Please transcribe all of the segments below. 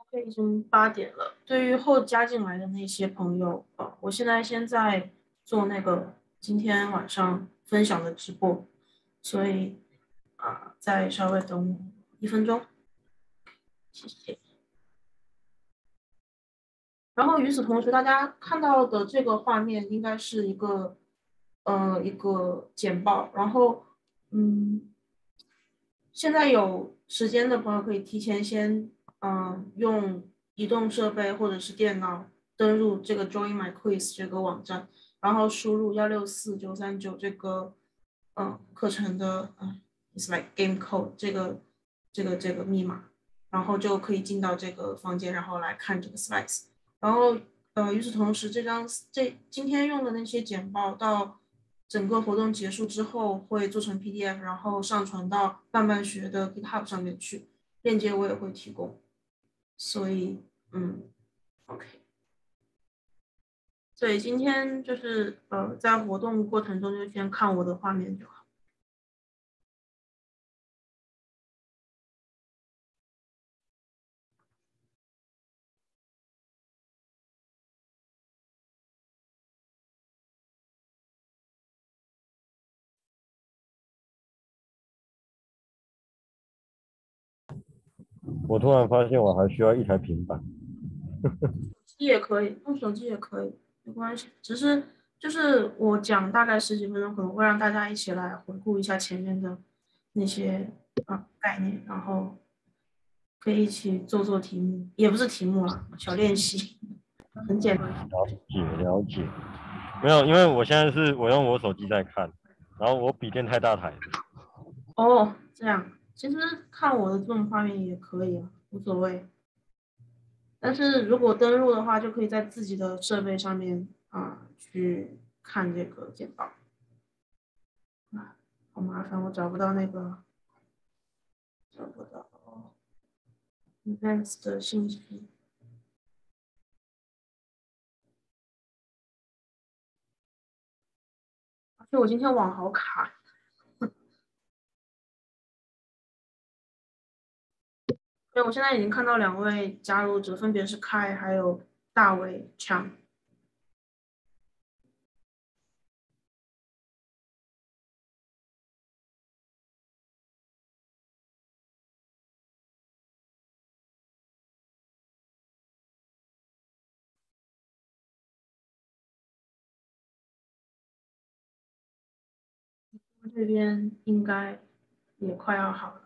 已经8点了。对于后加进来的那些朋友，我现在在做那个今天晚上分享的直播，所以再稍微等我1分钟，谢谢。然后与此同时，大家看到的这个画面应该是一个简报，然后嗯，现在有时间的朋友可以提前先用移动设备或者是电脑登录这个 Join My Quiz 这个网站，然后输入164939这个课程的it's like game code 这个密码，然后就可以进到这个房间，然后来看这个 slides。然后与此同时，今天用的那些简报到整个活动结束之后会做成 PDF，然后上传到伴伴学的 GitHub 上面去，链接我也会提供。所以OK，所以今天就是在活动过程中就先看我的画面就好。 我突然发现我还需要一台平板。 也可以，用手机也可以，没关系。只是就是我讲大概十几分钟，可能会让大家一起来回顾一下前面的那些概念，然后可以一起做做题目，也不是题目啊，小练习，很简单。 了解，没有，因为我现在我用我手机在看，然后我笔电太大台了。 哦，这样，其实看我的这种画面也可以啊，无所谓。但是如果登录的话，就可以在自己的设备上面去看这个简报。好麻烦，我找不到那个，找不到 events 的信息。而且我今天网好卡。对，我现在已经看到2位加入者，分别是开还有大卫强。这边应该也快要好了。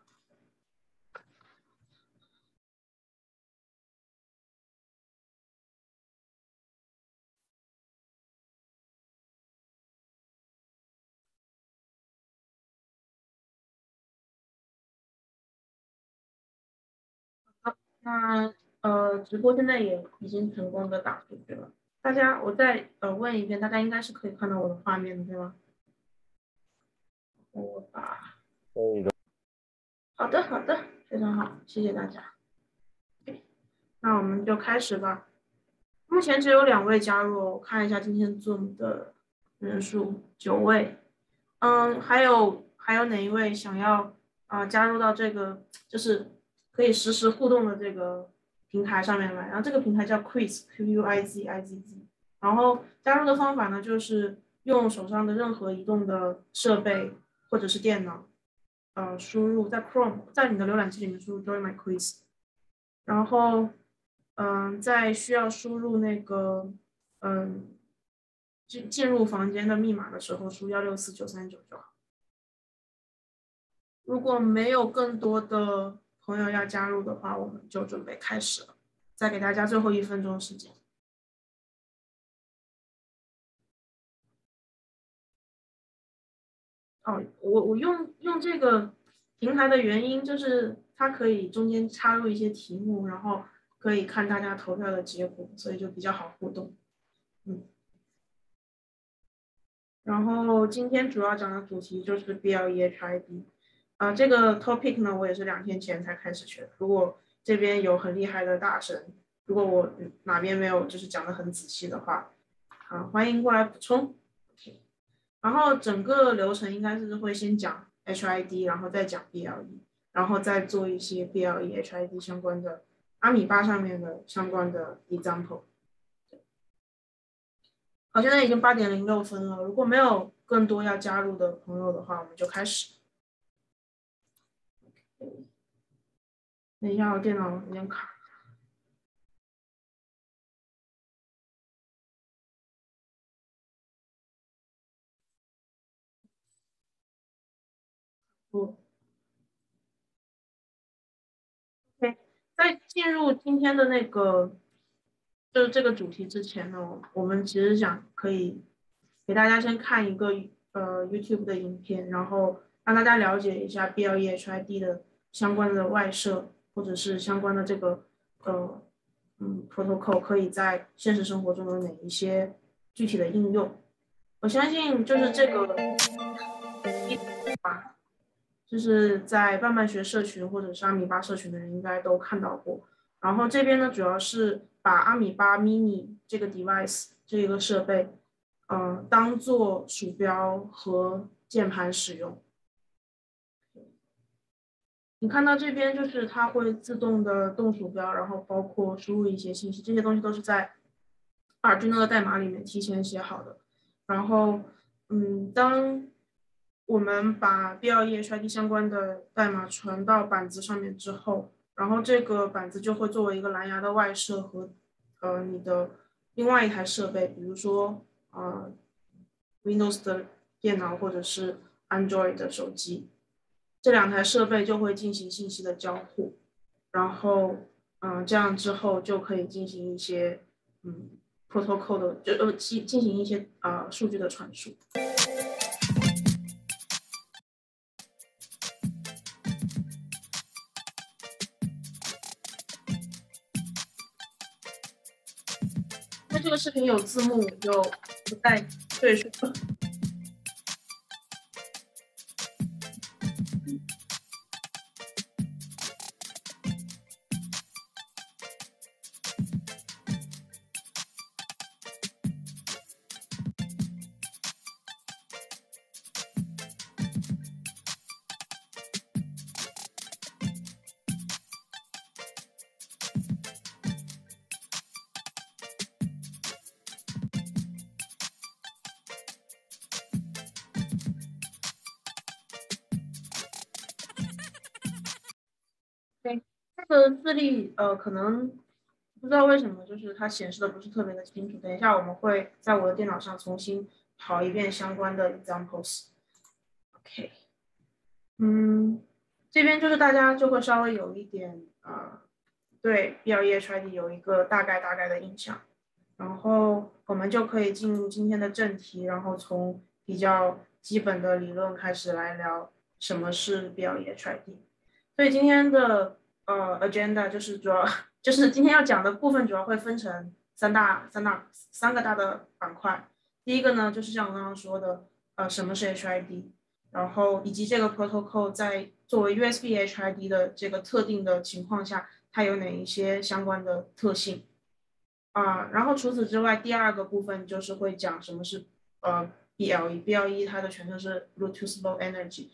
那直播现在也已经成功的打出去了。大家，我再问一遍，大家应该是可以看到我的画面的，对吗？我把可以的。 好的，好的，非常好，谢谢大家。那我们就开始吧。目前只有2位加入哦，我看一下今天 Zoom 的人数9位。还有哪一位想要加入到这个就是可以实时互动的这个平台上面来？然后这个平台叫 Quiz，QUIZIZZ。然后加入的方法呢，就是用手上的任何移动的设备或者是电脑，输入在 Chrome 在你的浏览器里面输入 Join My Quiz，然后在需要输入那个进入房间的密码的时候，输164939就好。如果没有更多的朋友要加入的话，我们就准备开始了。再给大家最后1分钟时间。哦，我用这个平台的原因就是它可以中间插入一些题目，然后可以看大家投票的结果，所以就比较好互动。然后今天主要讲的主题就是 BLE-HID。这个 topic 呢，我也是2天前才开始学的。如果这边有很厉害的大神，如果我哪边没有就是讲的很仔细的话，欢迎过来补充。然后整个流程应该是会先讲 HID，然后再讲 BLE，然后再做一些 BLE-HID 相关的阿米巴上面的相关的 example。好，现在已经8:06了，如果没有更多要加入的朋友的话，我们就开始。等一下，我电脑有点卡。OK，在进入今天的那个就是这个主题之前呢，我们其实想可以给大家先看一个YouTube 的影片，然后让大家了解一下 BLE HID 的相关的外设或者是相关的这个protocol 可以在现实生活中有哪一些具体的应用。我相信就是这个就是在半半学社群或者是阿米巴社群的人应该都看到过。然后这边呢，主要是把阿米巴 mini 这个 device 这一个设备，当做鼠标和键盘使用。你看到这边就是它会自动的动鼠标，然后包括输入一些信息，这些东西都是在 Arduino 的代码里面提前写好的。然后，当我们把 BLE HID 相关的代码传到板子上面之后，然后这个板子就会作为一个蓝牙的外设和你的另外一台设备，比如说Windows 的电脑或者是 Android 的手机。这两台设备就会进行信息的交互，然后这样之后就可以进行一些protocol 的进行一些数据的传输。因为这个视频有字幕，就不带赘述。对，这个字例可能不知道为什么，就是它显示的不是特别的清楚。等一下我们会在我的电脑上重新跑一遍相关的 examples。OK，这边就是大家就会稍微有一点对 BLE HID 有一个大概的印象，然后我们就可以进入今天的正题，然后从比较基本的理论开始来聊什么是 BLE HID。所以今天的agenda 就是主要就是今天要讲的部分主要会分成三个大的板块。第一个呢，就是像我刚刚说的，什么是 HID，然后以及这个 protocol 在作为 USB HID 的这个特定的情况下，它有哪一些相关的特性然后除此之外，第二个部分就是会讲什么是BLE，BLE 它的全称是 Bluetooth Low Energy，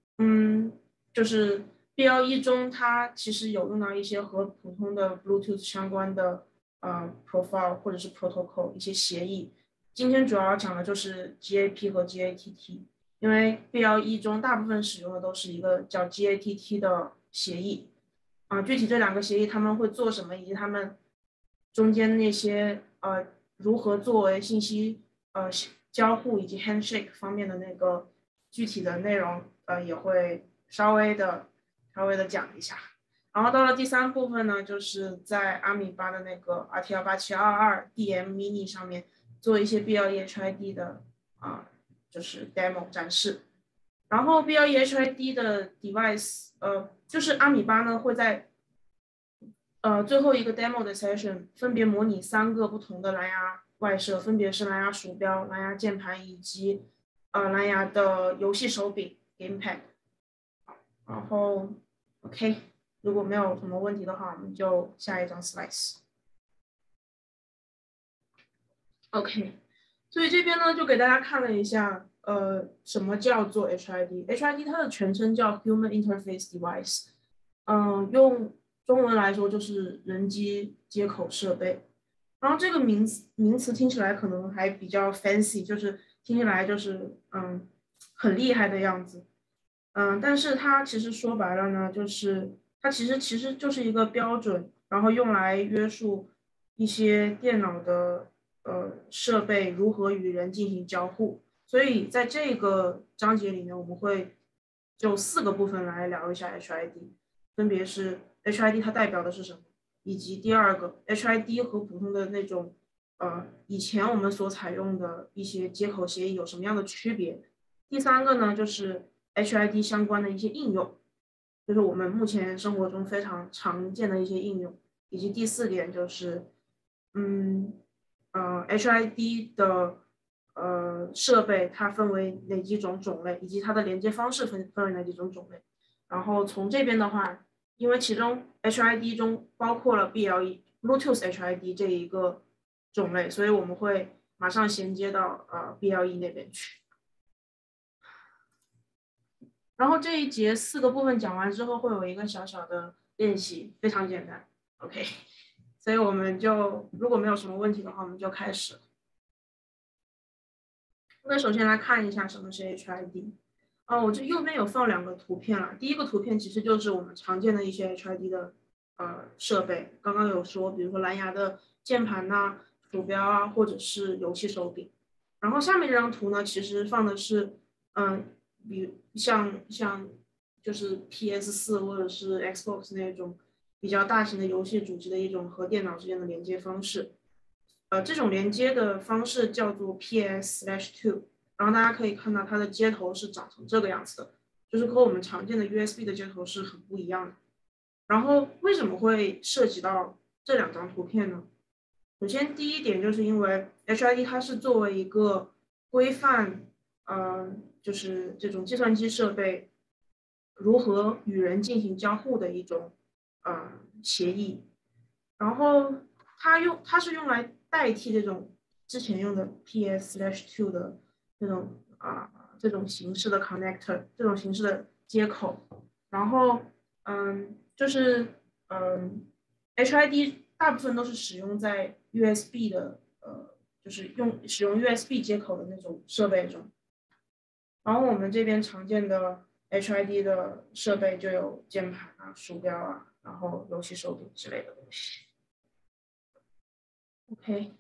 就是BLE 中它其实有用到一些和普通的 Bluetooth 相关的profile 或者是 protocol 一些协议。今天主要讲的就是 GAP 和 GATT， 因为 BLE 中大部分使用的都是一个叫 GATT 的协议具体这两个协议他们会做什么，以及他们中间那些如何作为信息交互以及 handshake 方面的那个具体的内容也会稍微的讲一下。然后到了第三部分呢，就是在阿米巴的那个 RTL8722 DM Mini 上面做一些 BLE HID 的就是 demo 展示。然后 BLE HID 的 device 就是阿米巴呢会在最后一个 demo 的 session 分别模拟3个不同的蓝牙外设，分别是蓝牙鼠标、蓝牙键盘以及蓝牙的游戏手柄 gamepad。然后 OK， 如果没有什么问题的话，我们就下一张 slides。OK， 所以这边呢就给大家看了一下什么叫做 HID。HID 它的全称叫 Human Interface Device，用中文来说就是人机接口设备。然后这个名词听起来可能还比较 fancy，就是听起来就是很厉害的样子。但是它其实说白了呢，就是它其实就是一个标准，然后用来约束一些电脑的设备如何与人进行交互。所以在这个章节里面，我们会就4个部分来聊一下 HID，分别是 HID 它代表的是什么，以及第二个 HID 和普通的那种以前我们所采用的一些接口协议有什么样的区别。第三个呢，就是 HID 相关的一些应用，就是我们目前生活中非常常见的一些应用，以及第4点就是，HID 的设备它分为哪几种种类，以及它的连接方式分为哪几种种类。然后从这边的话，因为其中 HID 中包括了 BLE Bluetooth HID 这一个种类，所以我们会马上衔接到BLE 那边去。然后这一节4个部分讲完之后，会有一个小小的练习，非常简单 ，OK。所以我们就如果没有什么问题的话，我们就开始。那首先来看一下什么是 HID。我这右边有放2个图片了。第一个图片其实就是我们常见的一些 HID 的设备，刚刚有说，比如说蓝牙的键盘呐、鼠标啊，或者是游戏手柄。然后下面这张图呢，其实放的是比像就是 PS4或者是 Xbox 那种比较大型的游戏主机的一种和电脑之间的连接方式。这种连接的方式叫做 PS/2，然后大家可以看到它的接头是长成这个样子的，就是和我们常见的 USB 的接头是很不一样的。然后为什么会涉及到这2张图片呢？首先第一点就是因为 HID 它是作为一个规范，就是这种计算机设备如何与人进行交互的一种协议，然后它是用来代替这种之前用的 PS/2的这种形式的 connector， 这种形式的接口，然后就是HID 大部分都是使用在 USB 的就是使用 USB 接口的那种设备中。然后我们这边常见的 HID 的设备就有键盘啊、鼠标啊，然后游戏手柄之类的东西。OK，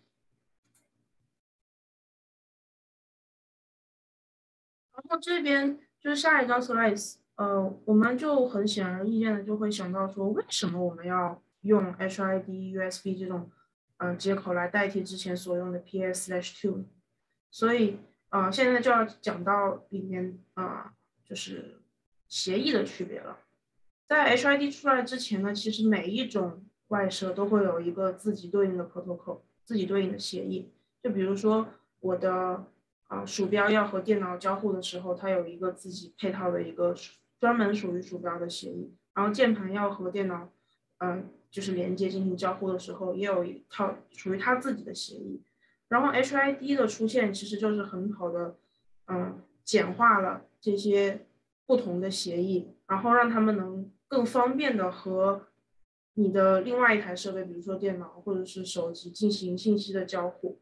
然后这边就是下一张 slides，我们就很显而易见的就会想到说，为什么我们要用 HID、USB 这种接口来代替之前所用的 PS/2？所以现在就要讲到里面就是协议的区别了。在 HID 出来之前呢，其实每一种外设都会有一个自己对应的 protocol， 自己对应的协议。就比如说我的鼠标要和电脑交互的时候，它有一个自己配套的一个专门属于鼠标的协议。然后键盘要和电脑就是连接进行交互的时候，也有一套属于它自己的协议。然后 HID 的出现其实就是很好的简化了这些不同的协议，然后让他们能更方便的和你的另外一台设备，比如说电脑或者是手机进行信息的交互。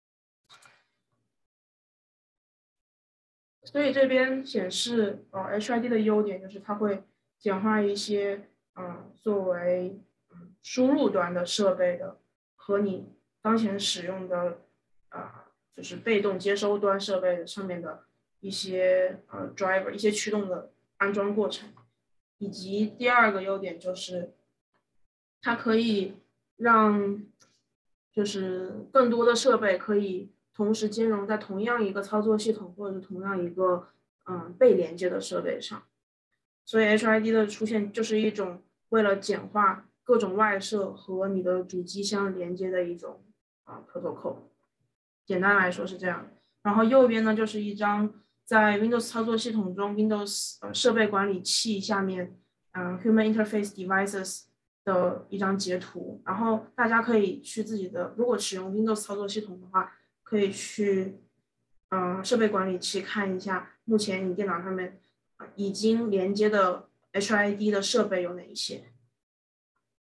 所以这边显示HID 的优点就是它会简化一些作为输入端的设备的和你当前使用的就是被动接收端设备的上面的一些driver 一些驱动的安装过程。以及第2个优点就是它可以让就是更多的设备可以同时兼容在同样一个操作系统或者是同样一个被连接的设备上。所以 HID 的出现就是一种为了简化各种外设和你的主机相连接的一种protocol。简单来说是这样。然后右边呢就是一张在 Windows 操作系统中 Windows 设备管理器下面Human Interface Devices 的一张截图。然后大家可以去自己的，如果使用 Windows 操作系统的话，可以去设备管理器看一下目前你电脑上面已经连接的 HID 的设备有哪一些。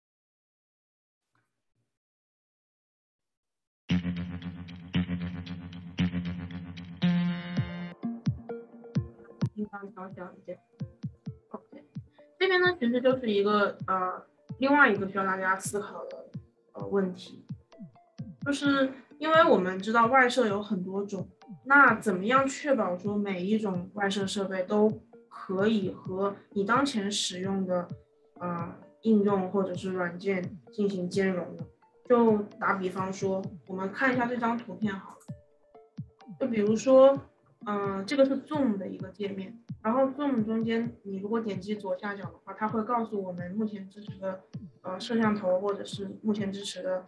地方调小一点。OK， 这边呢其实就是一个另外一个需要大家思考的问题，就是因为我们知道外设有很多种，那怎么样确保说每一种外设设备都可以和你当前使用的应用或者是软件进行兼容呢？就打比方说，我们看一下这张图片好了，就比如说，这个是 Zoom 的一个界面，然后 Zoom 中间你如果点击左下角的话，它会告诉我们目前支持的摄像头或者是目前支持的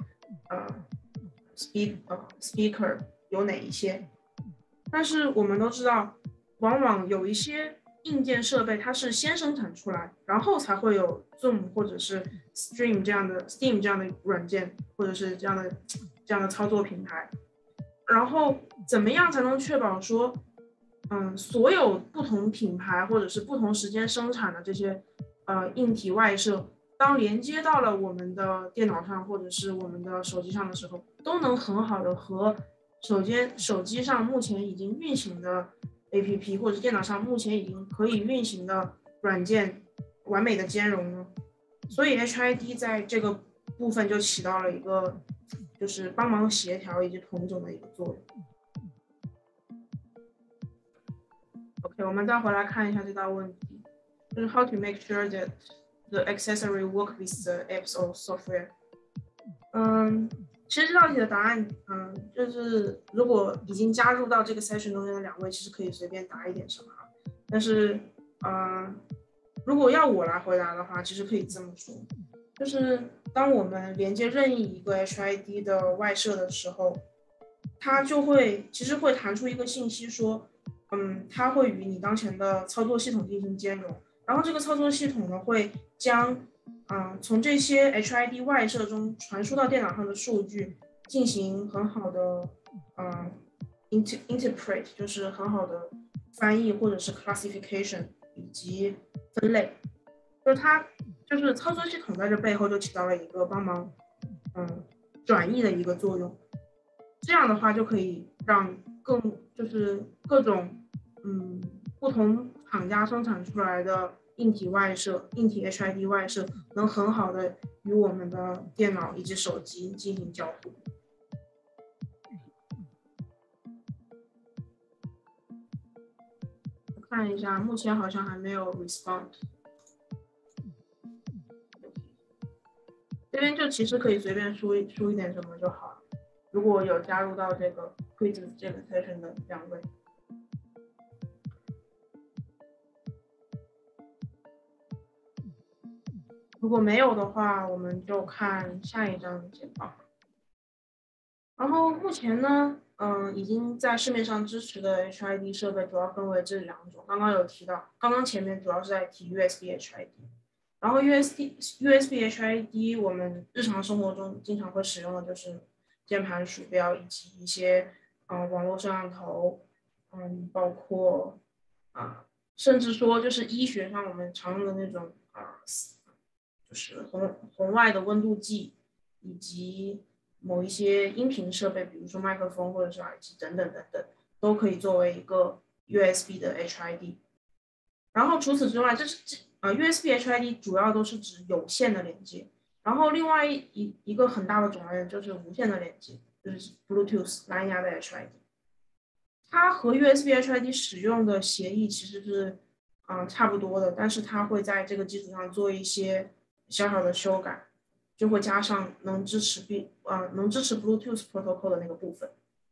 speaker 有哪一些。但是我们都知道，往往有一些硬件设备它是先生产出来，然后才会有 Zoom 或者是 Steam 这样的软件，或者是这样的操作平台。然后怎么样才能确保说，所有不同品牌或者是不同时间生产的这些硬体外设，当连接到了我们的电脑上或者是我们的手机上的时候，都能很好的和手机上目前已经运行的 APP 或者电脑上目前已经可以运行的软件完美的兼容呢？所以 HID 在这个部分就起到了一个就是帮忙协调以及统整的一个作用。OK， 我们再回来看一下这道问题，就是 How to make sure that the accessory work with the apps or software。其实这道题的答案，就是如果已经加入到这个 session 中间的两位，其实可以随便答一点什么，但是，如果要我来回答的话，其实可以这么说，就是当我们连接任意一个 HID 的外设的时候，它就会其实会弹出一个信息说，它会与你当前的操作系统进行兼容，然后这个操作系统呢会将从这些 HID 外设中传输到电脑上的数据进行很好的interpret， 就是很好的翻译或者是 classification 以及分类，就是它就是操作系统在这背后就起到了一个帮忙转译的一个作用，这样的话就可以让就是各种不同厂家生产出来的硬体外设、硬体 HID 外设能很好的与我们的电脑以及手机进行交互。我看一下，目前好像还没有 respond。这边就其实可以随便输一点什么就好了。如果有加入到这个 quiz 这个 session 的两位。如果没有的话，我们就看下一张简报。然后目前呢，已经在市面上支持的 HID 设备主要分为这两种。刚刚有提到，刚刚前面主要是在提 USB HID， 然后 USB HID 我们日常生活中经常会使用的就是键盘、鼠标以及一些网络摄像头，包括甚至说就是医学上我们常用的那种就是红外的温度计，以及某一些音频设备，比如说麦克风或者是耳机等等等等，都可以作为一个 USB 的 HID。然后除此之外，USB HID 主要都是指有线的连接，然后另外一个很大的种类就是无线的连接，就是 Bluetooth 蓝牙的 HID。它和 USB HID 使用的协议其实是差不多的，但是它会在这个基础上做一些小小的修改，就会加上能支持 Bluetooth protocol 的那个部分。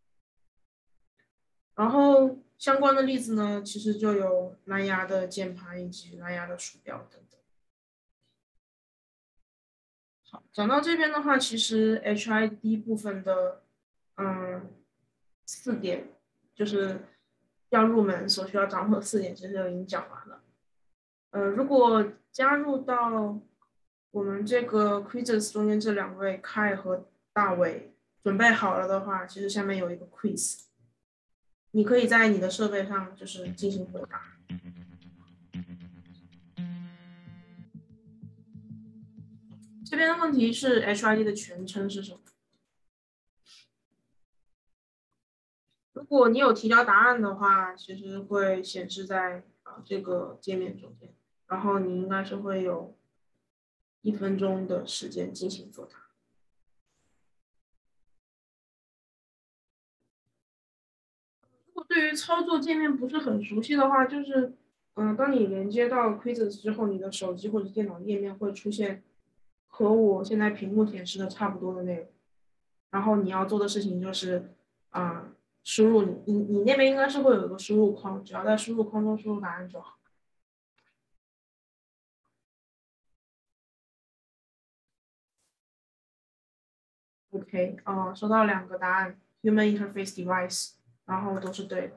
然后相关的例子呢，其实就有蓝牙的键盘以及蓝牙的鼠标等等。好，讲到这边的话，其实 HID 部分的4点，就是要入门所需要掌握的4点，其实就已经讲完了。如果加入到我们这个 quizzes 中间这两位 Kai 和大伟准备好了的话，其实下面有一个 quiz， 你可以在你的设备上就是进行回答。这边的问题是 HID 的全称是什么？如果你有提交答案的话，其实会显示在这个界面中间，然后你应该是会有1分钟的时间进行作答。如果对于操作界面不是很熟悉的话，就是当你连接到 Quizzes 之后，你的手机或者电脑页面会出现和我现在屏幕显示的差不多的内容，然后你要做的事情就是输入你那边应该是会有一个输入框，只要在输入框中输入答案就好。OK，收到2个答案 ，Human Interface Device，然后都是对的。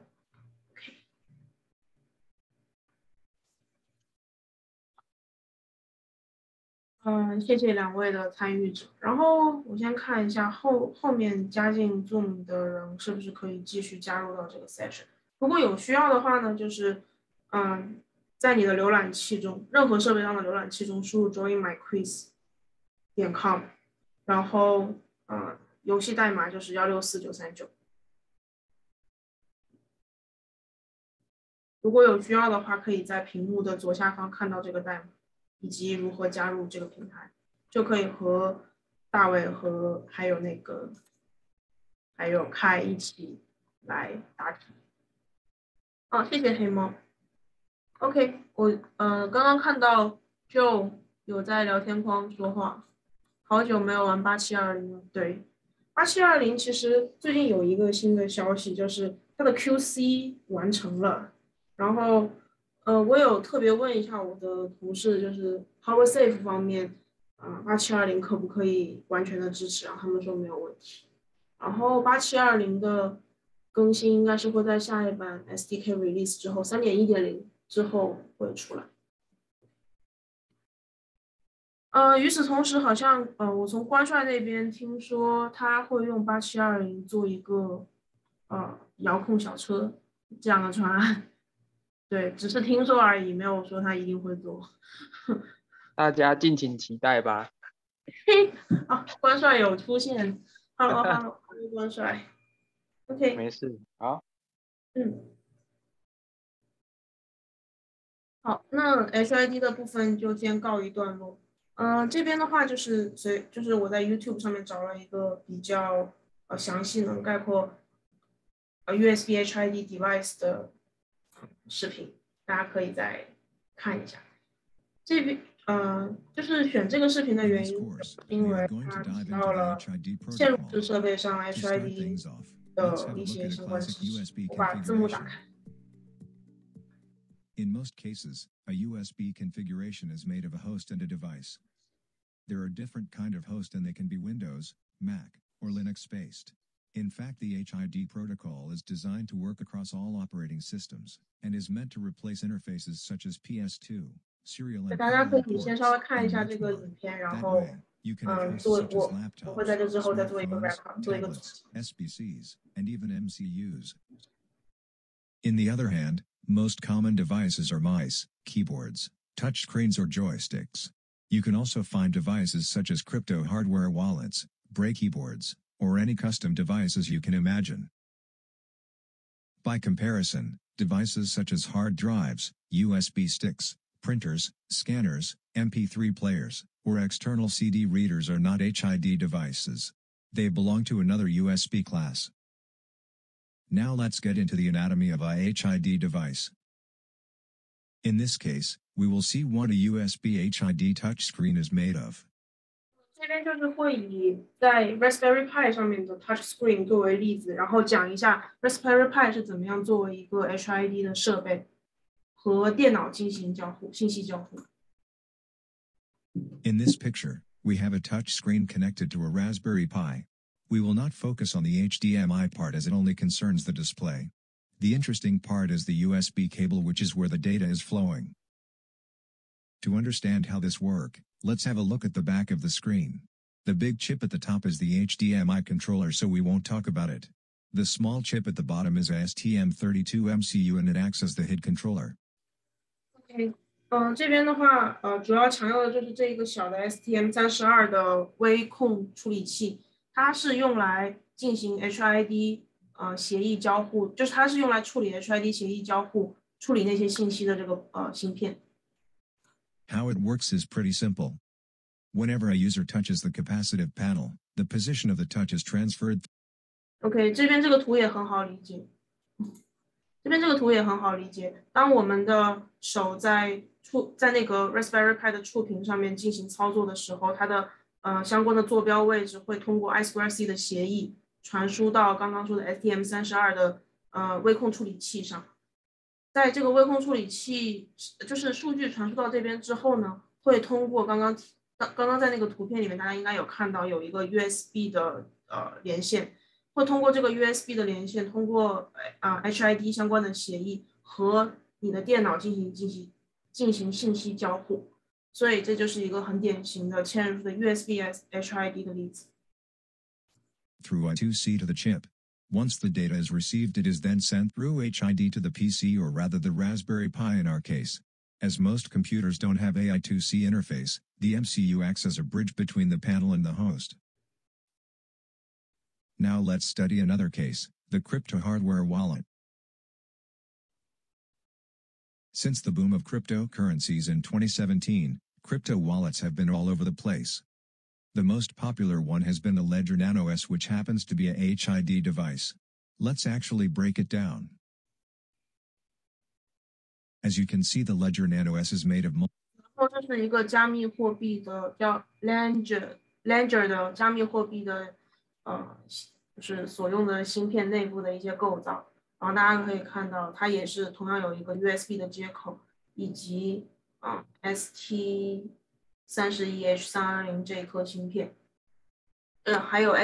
谢谢2位的参与者。然后我先看一下后面加进 Zoom 的人是不是可以继续加入到这个 session。如果有需要的话呢，就是在你的浏览器中，任何设备上的浏览器中输入 joinmyquiz.com， 然后游戏代码就是164939。如果有需要的话，可以在屏幕的左下方看到这个代码，以及如何加入这个平台，就可以和大卫和还有Kai 一起来答题。谢谢黑猫。OK， 我刚刚看到就有在聊天框说话，好久没有玩8720了。对，8720其实最近有一个新的消息，就是它的 QC 完成了。然后我有特别问一下我的同事，就是 PowerSafe 方面8720可不可以完全的支持，然后他们说没有问题。然后8720的更新应该是会在下一版 SDK release 之后3.1.0之后会出来。与此同时，好像我从关帅那边听说他会用8720做一个遥控小车这样的专案，对，只是听说而已，没有说他一定会做。 大家敬请期待吧。 关帅有出现 ，Hello， 关帅 ，OK， 没事，好， 好，那 HID 的部分就先告一段落。这边的话就是我在 YouTube 上面找了一个比较详细能概括USB HID device 的视频，大家可以再看一下。这边就是选这个视频的原因，因为它提到了嵌入式设备上 HID 的一些相关知识。我把字幕打开。 In most cases, a USB configuration is made of a host and a device. There are different kind of host and they can be Windows, Mac, or Linux-based. In fact, the HID protocol is designed to work across all operating systems, and is meant to replace interfaces such as PS2, serial and parallel ports, and much more. That way, you can have hosts such as laptops, smartphones, tablets, SBCs, and even MCUs. In the other hand, most common devices are mice, keyboards, touchscreens or joysticks. You can also find devices such as crypto hardware wallets, Braille keyboards, or any custom devices you can imagine. By comparison, devices such as hard drives, USB sticks, printers, scanners, MP3 players, or external CD readers are not HID devices. They belong to another USB class. Now let's get into the anatomy of a HID device. In this case, we will see what a USB HID touchscreen is made of. 这边就是会以在 Raspberry Pi 上面的 touchscreen 作为例子，然后讲一下 Raspberry Pi 是怎么样作为一个 HID 的设备和电脑进行交互、信息交互。 In this picture, we have a touchscreen connected to a Raspberry Pi. We will not focus on the HDMI part as it only concerns the display. The interesting part is the USB cable, which is where the data is flowing. To understand how this works, let's have a look at the back of the screen. The big chip at the top is the HDMI controller, so we won't talk about it. The small chip at the bottom is a STM32 MCU and it acts as the HID controller. OK，这边的话，主要强调的就是这个小的 STM32的微控处理器，它是用来进行 HID 协议交互，就是它是用来处理 HID 协议交互处理那些信息的这个芯片。 How it works is pretty simple. Whenever a user touches the capacitive panel, the position of the touch is transferred. OK， 这边这个图也很好理解。当我们的手在那个 Raspberry Pi 的触屏上面进行操作的时候，它的相关的坐标位置会通过 I2C 的协议传输到刚刚说的 STM32的微控处理器上。在这个微控处理器，就是数据传输到这边之后呢，会通过刚刚在那个图片里面，大家应该有看到有一个 USB 的连线。会通过这个 USB 的连线，通过HID 相关的协议和你的电脑进行信息交互，所以这就是一个很典型的嵌入的 USB HID 的例子。 Through I2C to the chip. Once the data is received, it is then sent through HID to the PC, or rather the Raspberry Pi in our case. As most computers don't have a I2C interface, the MCU acts as a bridge between the panel and the host. Now let's study another case, the crypto hardware wallet. Since the boom of cryptocurrencies in 2017, crypto wallets have been all over the place. The most popular one has been the Ledger Nano S, which happens to be a HID device. Let's actually break it down. As you can see, the Ledger Nano S is made of 然后这是一个加密货币的叫 Ledger 的加密货币的就是所用的芯片内部的一些构造，然后大家可以看到，它也是同样有一个 USB 的接口，以及ST31H320这一颗芯片，还有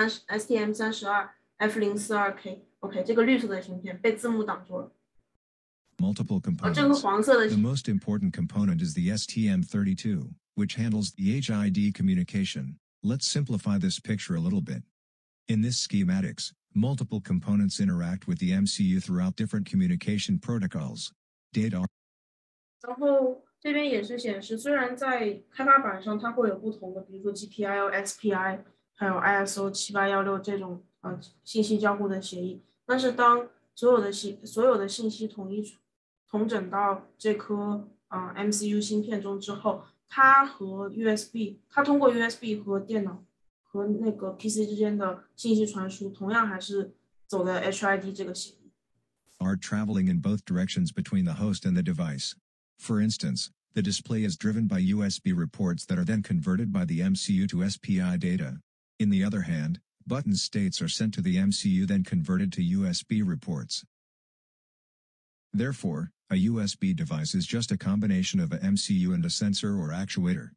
STM32F042K，OK， 这个绿色的芯片被字幕挡住了。 multiple components. 这个黄色的 The most important component is the STM32, which handles the HID communication. Let's simplify this picture a little bit. In this schematics, multiple components interact with the MCU throughout different communication protocols. Data. 然后这边也是显示，虽然在开发板上它会有不同的，比如说 GPIO、SPI， 还有 ISO 7816这种信息交互的协议，但是当所有的信息统整到这颗MCU 芯片中之后，它通过 USB 和电脑和那个 PC 之间的信息传输，同样还是走的 HID 这个协议。 Are traveling in both directions between the host and the device. For instance, the display is driven by USB reports that are then converted by the MCU to SPI data. In the other hand, button states are sent to the MCU then converted to USB reports. Therefore, a USB device is just a combination of a MCU and a sensor or actuator.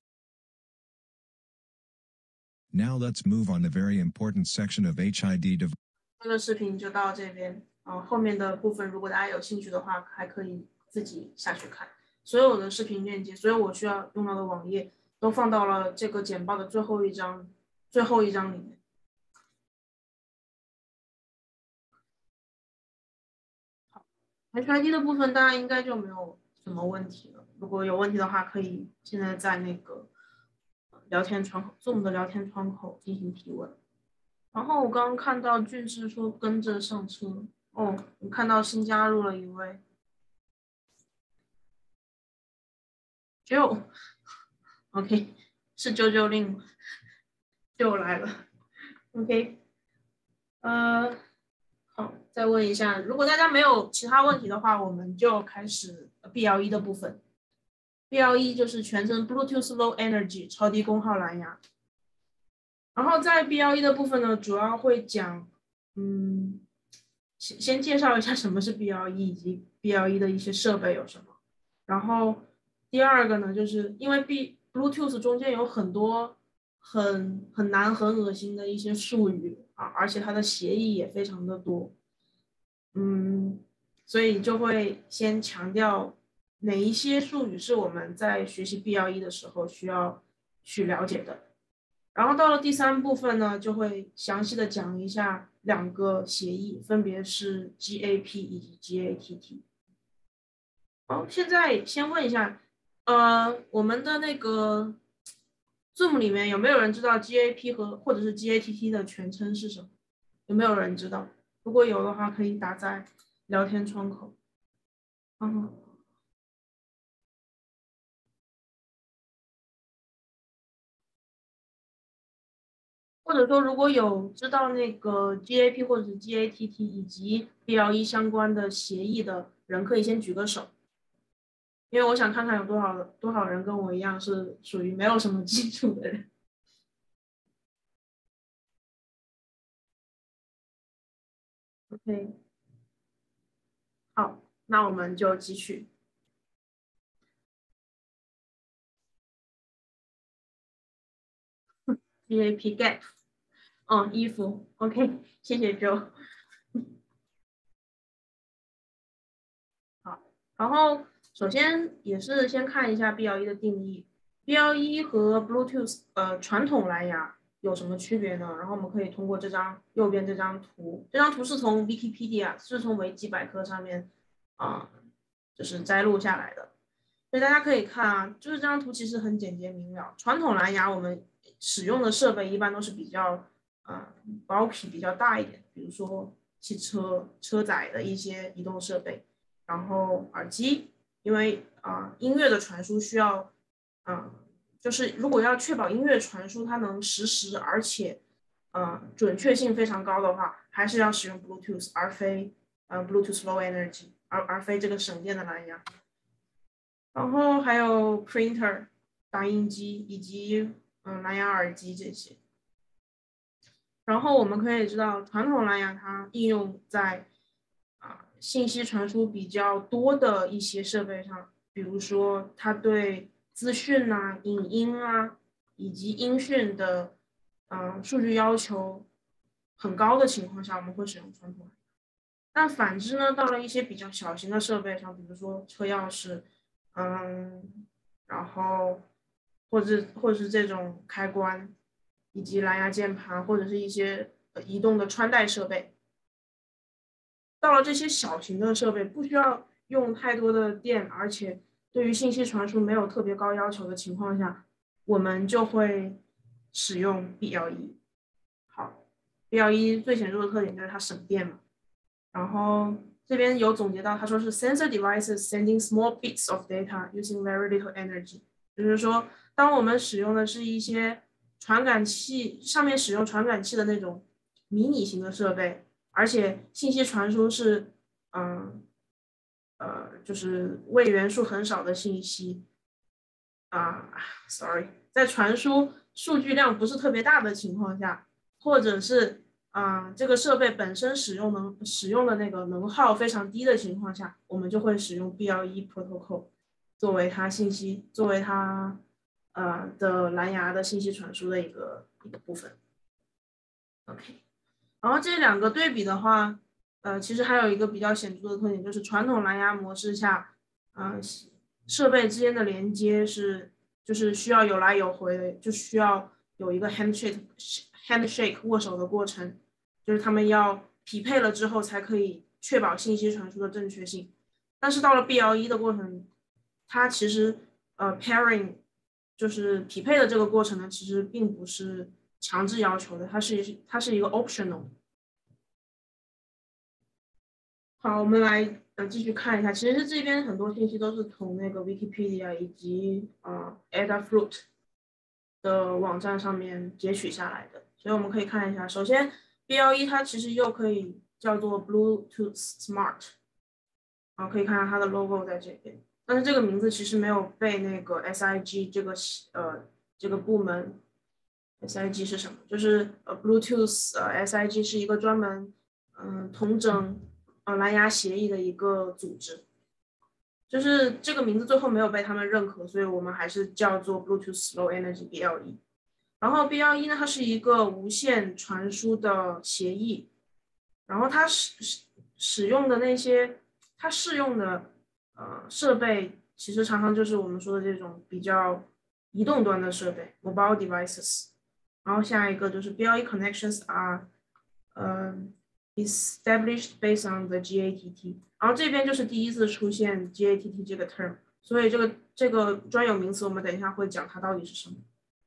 Now let's move on the very important section of HID device. 这个视频就到这边，后面的部分如果大家有兴趣的话，还可以自己下去看。所有的视频链接，所有我需要用到的网页，都放到了这个简报的最后一章里面。好 ，HID 的部分大家应该就没有什么问题了。如果有问题的话，可以现在在那个聊天窗口 Zoom 的聊天窗口进行提问。然后我刚刚看到俊士说跟着上车，我看到新加入了一位。OK， 是啾令吗？就来了 ，OK， 好，再问一下，如果大家没有其他问题的话，我们就开始 BLE 的部分。BLE 就是全称 Bluetooth Low Energy 超低功耗蓝牙。然后在 BLE 的部分呢，主要会讲，先介绍一下什么是 BLE 以及 BLE 的一些设备有什么。然后第二个呢，就是因为 Bluetooth 中间有很多很难很恶心的一些术语而且它的协议也非常的多，所以就会先强调哪一些术语是我们在学习 BLE 的时候需要去了解的。然后到了第三部分呢，就会详细的讲一下两个协议，分别是 GAP 以及 GATT。好，现在先问一下，我们的那个 Zoom 里面有没有人知道 GAP 或者是 GATT 的全称是什么？有没有人知道？如果有的话，可以打在聊天窗口。 嗯，或者说如果有知道那个 GAP 或者是 GATT 以及 BLE 相关的协议的人，可以先举个手，因为我想看看有多少人跟我一样是属于没有什么基础的人。OK，好，那我们就继续。GAP gap， 衣服 ，OK， 谢谢 Joe。好，然后首先也是先看一下 BLE 的定义。BLE 和 Bluetooth 传统蓝牙有什么区别呢？然后我们可以通过右边这张图，这张图是从 Wikipedia 是从维基百科上面就是摘录下来的。所以大家可以看啊，就是这张图其实很简洁明了。传统蓝牙我们使用的设备一般都是比较bulky 比较大一点，比如说汽车车载的一些移动设备。然后耳机，因为音乐的传输需要，就是如果要确保音乐传输它能实时而且准确性非常高的话，还是要使用 Bluetooth 而非Bluetooth Low Energy 而非这个省电的蓝牙。然后还有 printer 打印机以及蓝牙耳机这些。然后我们可以知道，传统蓝牙它应用在信息传输比较多的一些设备上，比如说它对资讯啊、影音啊以及音讯的数据要求很高的情况下，我们会使用传统蓝牙。但反之呢，到了一些比较小型的设备上，比如说车钥匙，然后或者是这种开关，以及蓝牙键盘，或者是一些移动的穿戴设备。到了这些小型的设备，不需要用太多的电，而且对于信息传输没有特别高要求的情况下，我们就会使用 BLE。好，BLE 最显著的特点就是它省电嘛。然后这边有总结到，他说是 sensor devices sending small bits of data using very little energy， 就是说，当我们使用的是一些传感器，上面使用传感器的那种迷你型的设备，而且信息传输是就是位元数很少的信息，sorry， 在传输数据量不是特别大的情况下，或者是这个设备本身使用的那个能耗非常低的情况下，我们就会使用 BLE protocol 作为它的蓝牙的信息传输的一个部分。OK， 然后这两个对比的话，其实还有一个比较显著的特点，就是传统蓝牙模式下，设备之间的连接就是需要有来有回的，就需要有一个 handshake 握手的过程，就是他们要匹配了之后才可以确保信息传输的正确性。但是到了 BLE 的过程，它其实pairing 就是匹配的这个过程呢，其实并不是强制要求的，它是一个 optional。好，我们来继续看一下，其实这边很多信息都是从那个 Wikipedia 以及Adafruit 的网站上面截取下来的，所以我们可以看一下。首先 BLE 它其实又可以叫做 Bluetooth Smart， 可以看到它的 logo 在这边，但是这个名字其实没有被那个 SIG 这个部门。SIG 是什么？就是Bluetooth SIG 是一个专门统整蓝牙协议的一个组织，就是这个名字最后没有被他们认可，所以我们还是叫做 Bluetooth Low Energy BLE。然后 BLE 呢，它是一个无线传输的协议，然后它使用的那些它适用的设备，其实常常就是我们说的这种比较移动端的设备 （mobile devices）。然后下一个就是 BLE connections are established based on the GATT。然后这边就是第一次出现 GATT 这个 term， 所以这个专有名词我们等一下会讲它到底是什么。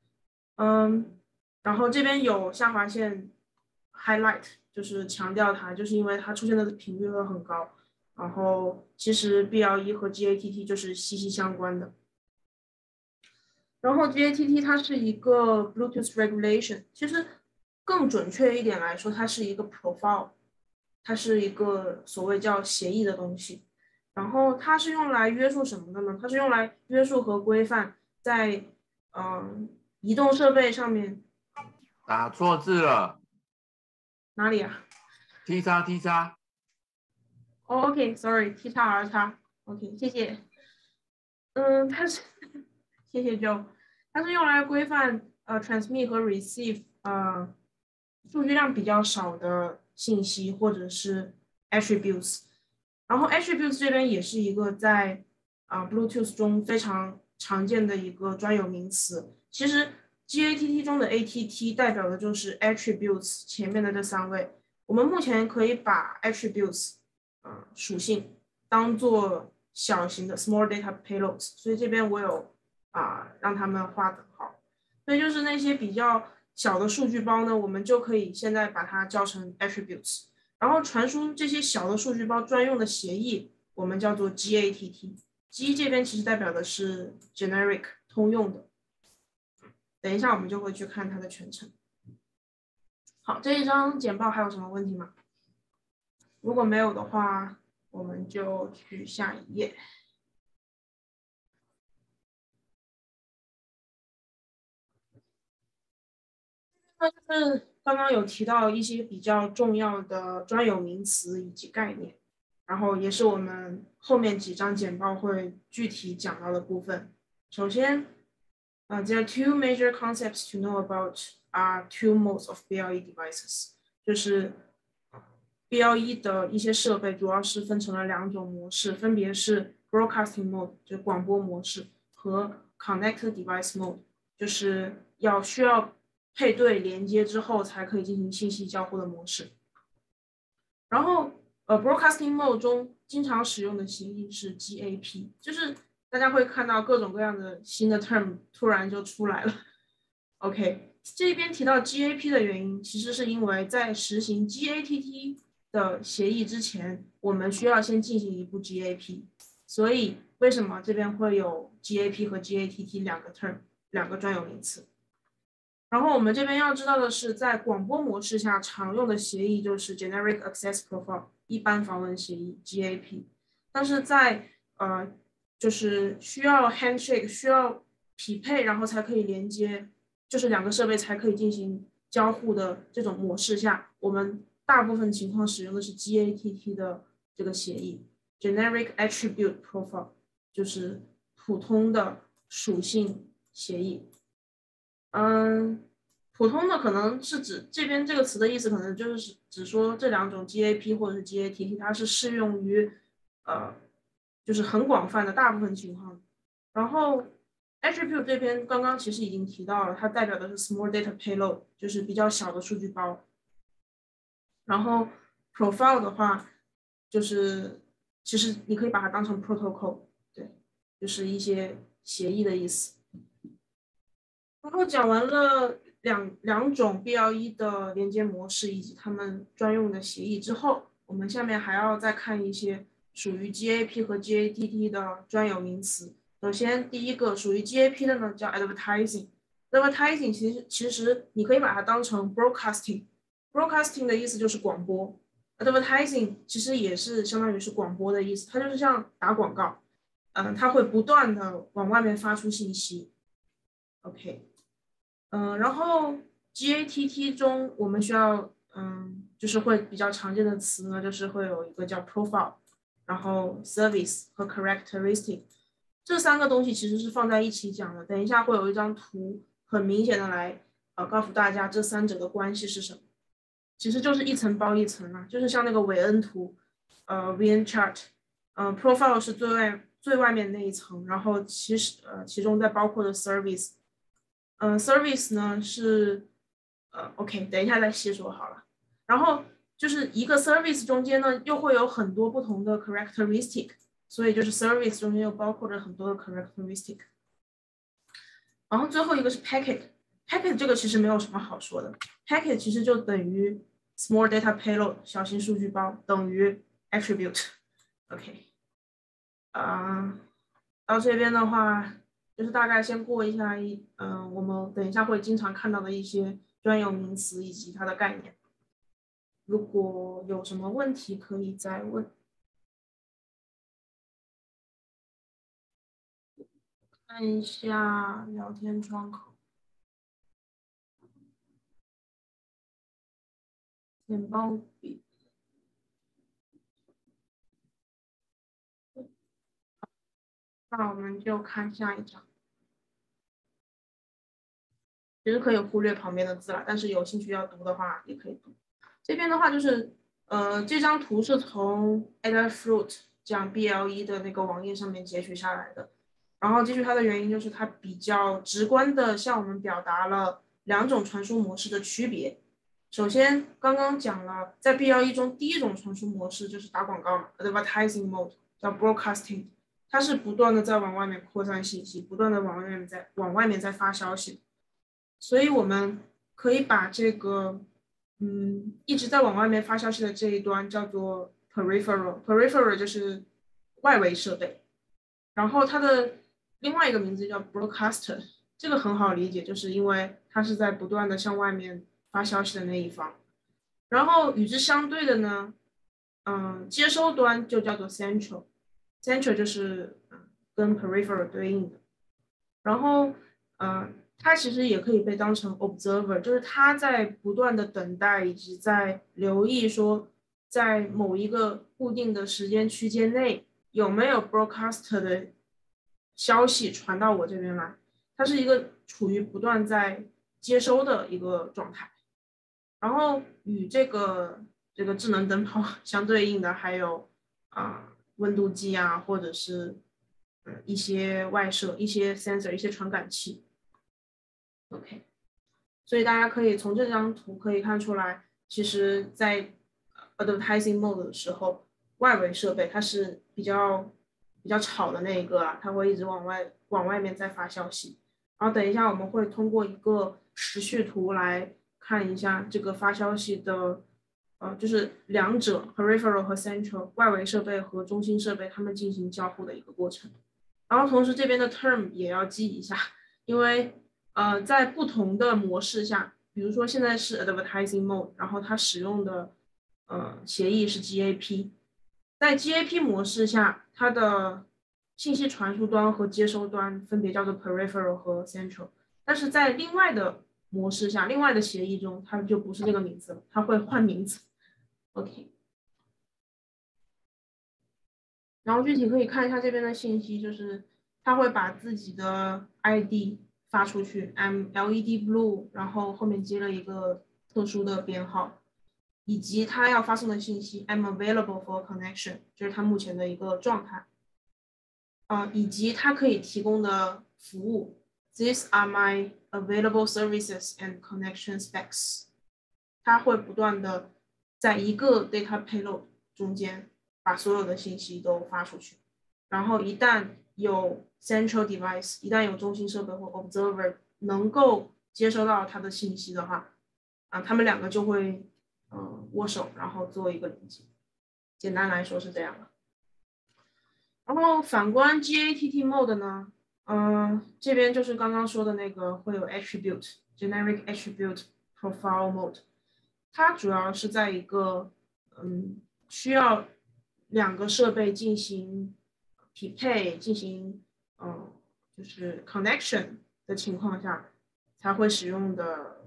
然后这边有下划线 highlight， 就是强调它，就是因为它出现的频率会很高。 然后其实 BLE 和 GATT 就是息息相关的。然后 GATT 它是一个 Bluetooth regulation， 其实更准确一点来说，它是一个 profile， 它是一个所谓叫协议的东西。然后它是用来约束什么的呢？它是用来约束和规范在移动设备上面。 打错字了。 哪里啊 ？T 叉 T 叉。 哦 ，OK，sorry，T 叉 R 叉 ，OK， 谢谢。它是谢谢 Joe， 它是用来规范transmit 和 receive 数据量比较少的信息或者是 attributes。然后 attributes 这边也是一个在Bluetooth 中非常常见的一个专有名词。其实 GATT 中的 ATT 代表的就是 attributes 前面的这3位。我们目前可以把 attributes 属性当做小型的 small data payloads， 所以这边我有让他们画等号。所以就是那些比较小的数据包呢，我们就可以现在把它叫成 attributes。然后传输这些小的数据包专用的协议，我们叫做 GATT。G 这边其实代表的是 generic 通用的。等一下我们就会去看它的全程。好，这一张简报还有什么问题吗？如果没有的话，我们就去下一页。就是刚刚有提到一些比较重要的专有名词以及概念，然后也是我们后面几张简报会具体讲到的部分。首先there are 2 major concepts to know about are 2 modes of BLE devices， 就是BLE 的一些设备主要是分成了2种模式，分别是 broadcasting mode 就是广播模式和 connected device mode 就是需要配对连接之后才可以进行信息交互的模式。然后broadcasting mode 中经常使用的协议是 GAP， 就是大家会看到各种各样的新的 term 突然就出来了。OK， 这边提到 GAP 的原因，其实是因为在实行 GATT 的协议之前，我们需要先进行一步 GAP， 所以为什么这边会有 GAP 和 GATT 2个 term 2个专有名词。然后我们这边要知道的是，在广播模式下常用的协议就是 Generic Access Protocol 一般访问协议 GAP， 但是在就是需要 handshake 需要匹配然后才可以连接，就是2个设备才可以进行交互的这种模式下，我们大部分情况使用的是 GATT 的这个协议 Generic Attribute Profile， 就是普通的属性协议。普通的可能是指这边这个词的意思，可能就是指说这2种 GAP 或者是 GATT， 它是适用于就是很广泛的大部分情况。然后 attribute 这边刚刚其实已经提到了，它代表的是 small data payload， 就是比较小的数据包。然后 profile 的话，就是其实你可以把它当成 protocol， 对，就是一些协议的意思。然后讲完了两种 BLE 的连接模式以及他们专用的协议之后，我们下面还要再看一些属于 GAP 和 GATT 的专有名词。首先第一个属于 GAP 的呢叫 advertising。advertising 其实你可以把它当成 broadcasting 的意思就是广播。advertising 其实也是相当于是广播的意思，它就是像打广告，它会不断的往外面发出信息。OK。然后 GATT 中我们需要就是会比较常见的词呢，就是会有一个叫 profile， 然后 service 和 characteristic， 这3个东西其实是放在一起讲的。等一下会有一张图很明显的来告诉大家这3者的关系是什么，其实就是一层包一层啊，就是像那个韦恩图VN chart，profile 是最外面那一层，然后其中再包括的 service。service 呢是OK， 等一下再细说好了。然后就是一个 service 中间呢又会有很多不同的 characteristic， 所以就是 service 中间又包括着很多的 characteristic。然后最后一个是 packet 这个其实没有什么好说的， packet 其实就等于 small data payload 小型数据包等于 attribute。 OK， 到这边的话，就是大概先过一下我们等一下会经常看到的一些专有名词以及它的概念。如果有什么问题可以再问。看一下聊天窗口，钱包比。那我们就看下一章。其实可以忽略旁边的字了，但是有兴趣要读的话也可以读。这边的话就是，这张图是从 Adafruit 讲 BLE 的那个网页上面截取下来的。然后截取它的原因就是它比较直观的向我们表达了2种传输模式的区别。首先，刚刚讲了，在 BLE 中第一种传输模式就是打广告嘛 ，Advertising Mode 叫 Broadcasting， 它是不断的在往外面扩散信息，不断的往外面在发消息。所以我们可以把这个一直在往外面发消息的这一端叫做 peripheral 就是外围设备，然后它的另外一个名字叫 broadcaster， 这个很好理解，就是因为它是在不断的向外面发消息的那一方。然后与之相对的呢，接收端就叫做 central 就是跟 peripheral 对应的。然后它其实也可以被当成 observer， 就是它在不断的等待以及在留意说，在某一个固定的时间区间内有没有 broadcaster 的消息传到我这边来。它是一个处于不断在接收的一个状态。然后与这个智能灯泡相对应的还有温度计啊，或者是一些外设、一些 sensor、一些传感器。OK， 所以大家可以从这张图可以看出来，其实在 advertising mode 的时候，外围设备它是比较吵的那一个啊，它会一直往外面再发消息。然后等一下我们会通过一个时序图来看一下这个发消息的就是两者 peripheral 和 central 外围设备和中心设备它们进行交互的一个过程。然后同时这边的 term 也要记一下，因为在不同的模式下，比如说现在是 advertising mode， 然后它使用的协议是 GAP， 在 GAP 模式下，它的信息传输端和接收端分别叫做 peripheral 和 central， 但是在另外的模式下，另外的协议中，它就不是这个名字了，它会换名字。OK， 然后具体可以看一下这边的信息，就是它会把自己的 ID 发出去 ，I'm LED blue， 然后后面接了一个特殊的编号，以及它要发送的信息 I'm available for connection， 就是它目前的一个状态，以及它可以提供的服务 These are my available services and connection specs， 它会不断的在一个 data payload 中间把所有的信息都发出去，然后一旦有 central device， 一旦有中心设备或 observer 能够接收到它的信息的话，他们两个就会握手，然后做一个连接。简单来说是这样的。然后反观 GATT mode 呢，这边就是刚刚说的那个会有 attribute generic attribute profile mode， 它主要是在一个需要2个设备进行匹配、进行就是 connection 的情况下才会使用的，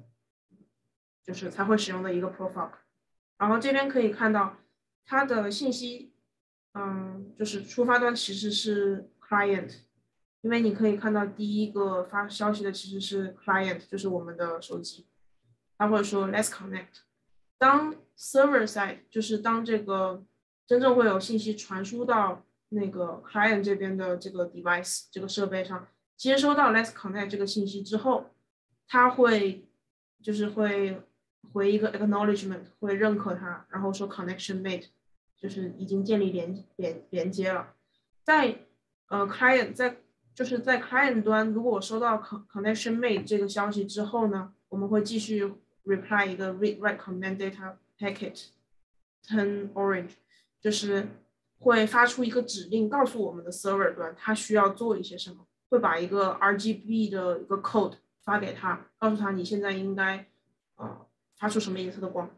一个 profile。然后这边可以看到它的信息，就是出发端其实是 client， 因为你可以看到第一个发消息的其实是 client， 就是我们的手机，它会说 let's connect。当 server side 就是当这个真正会有信息传输到那个 client 这边的这个 device 这个设备上，接收到 let's connect 这个信息之后，它会回一个 acknowledgement， 会认可它，然后说 connection made， 就是已经建立连接了。在client 在 client 端，如果我收到 connection made 这个消息之后呢，我们会继续 reply 一个 read write command data packet turn orange， 就是会发出一个指令，告诉我们的 server 端它需要做一些什么，会把一个 RGB 的一个 code 发给他，告诉他你现在应该发出什么颜色的光。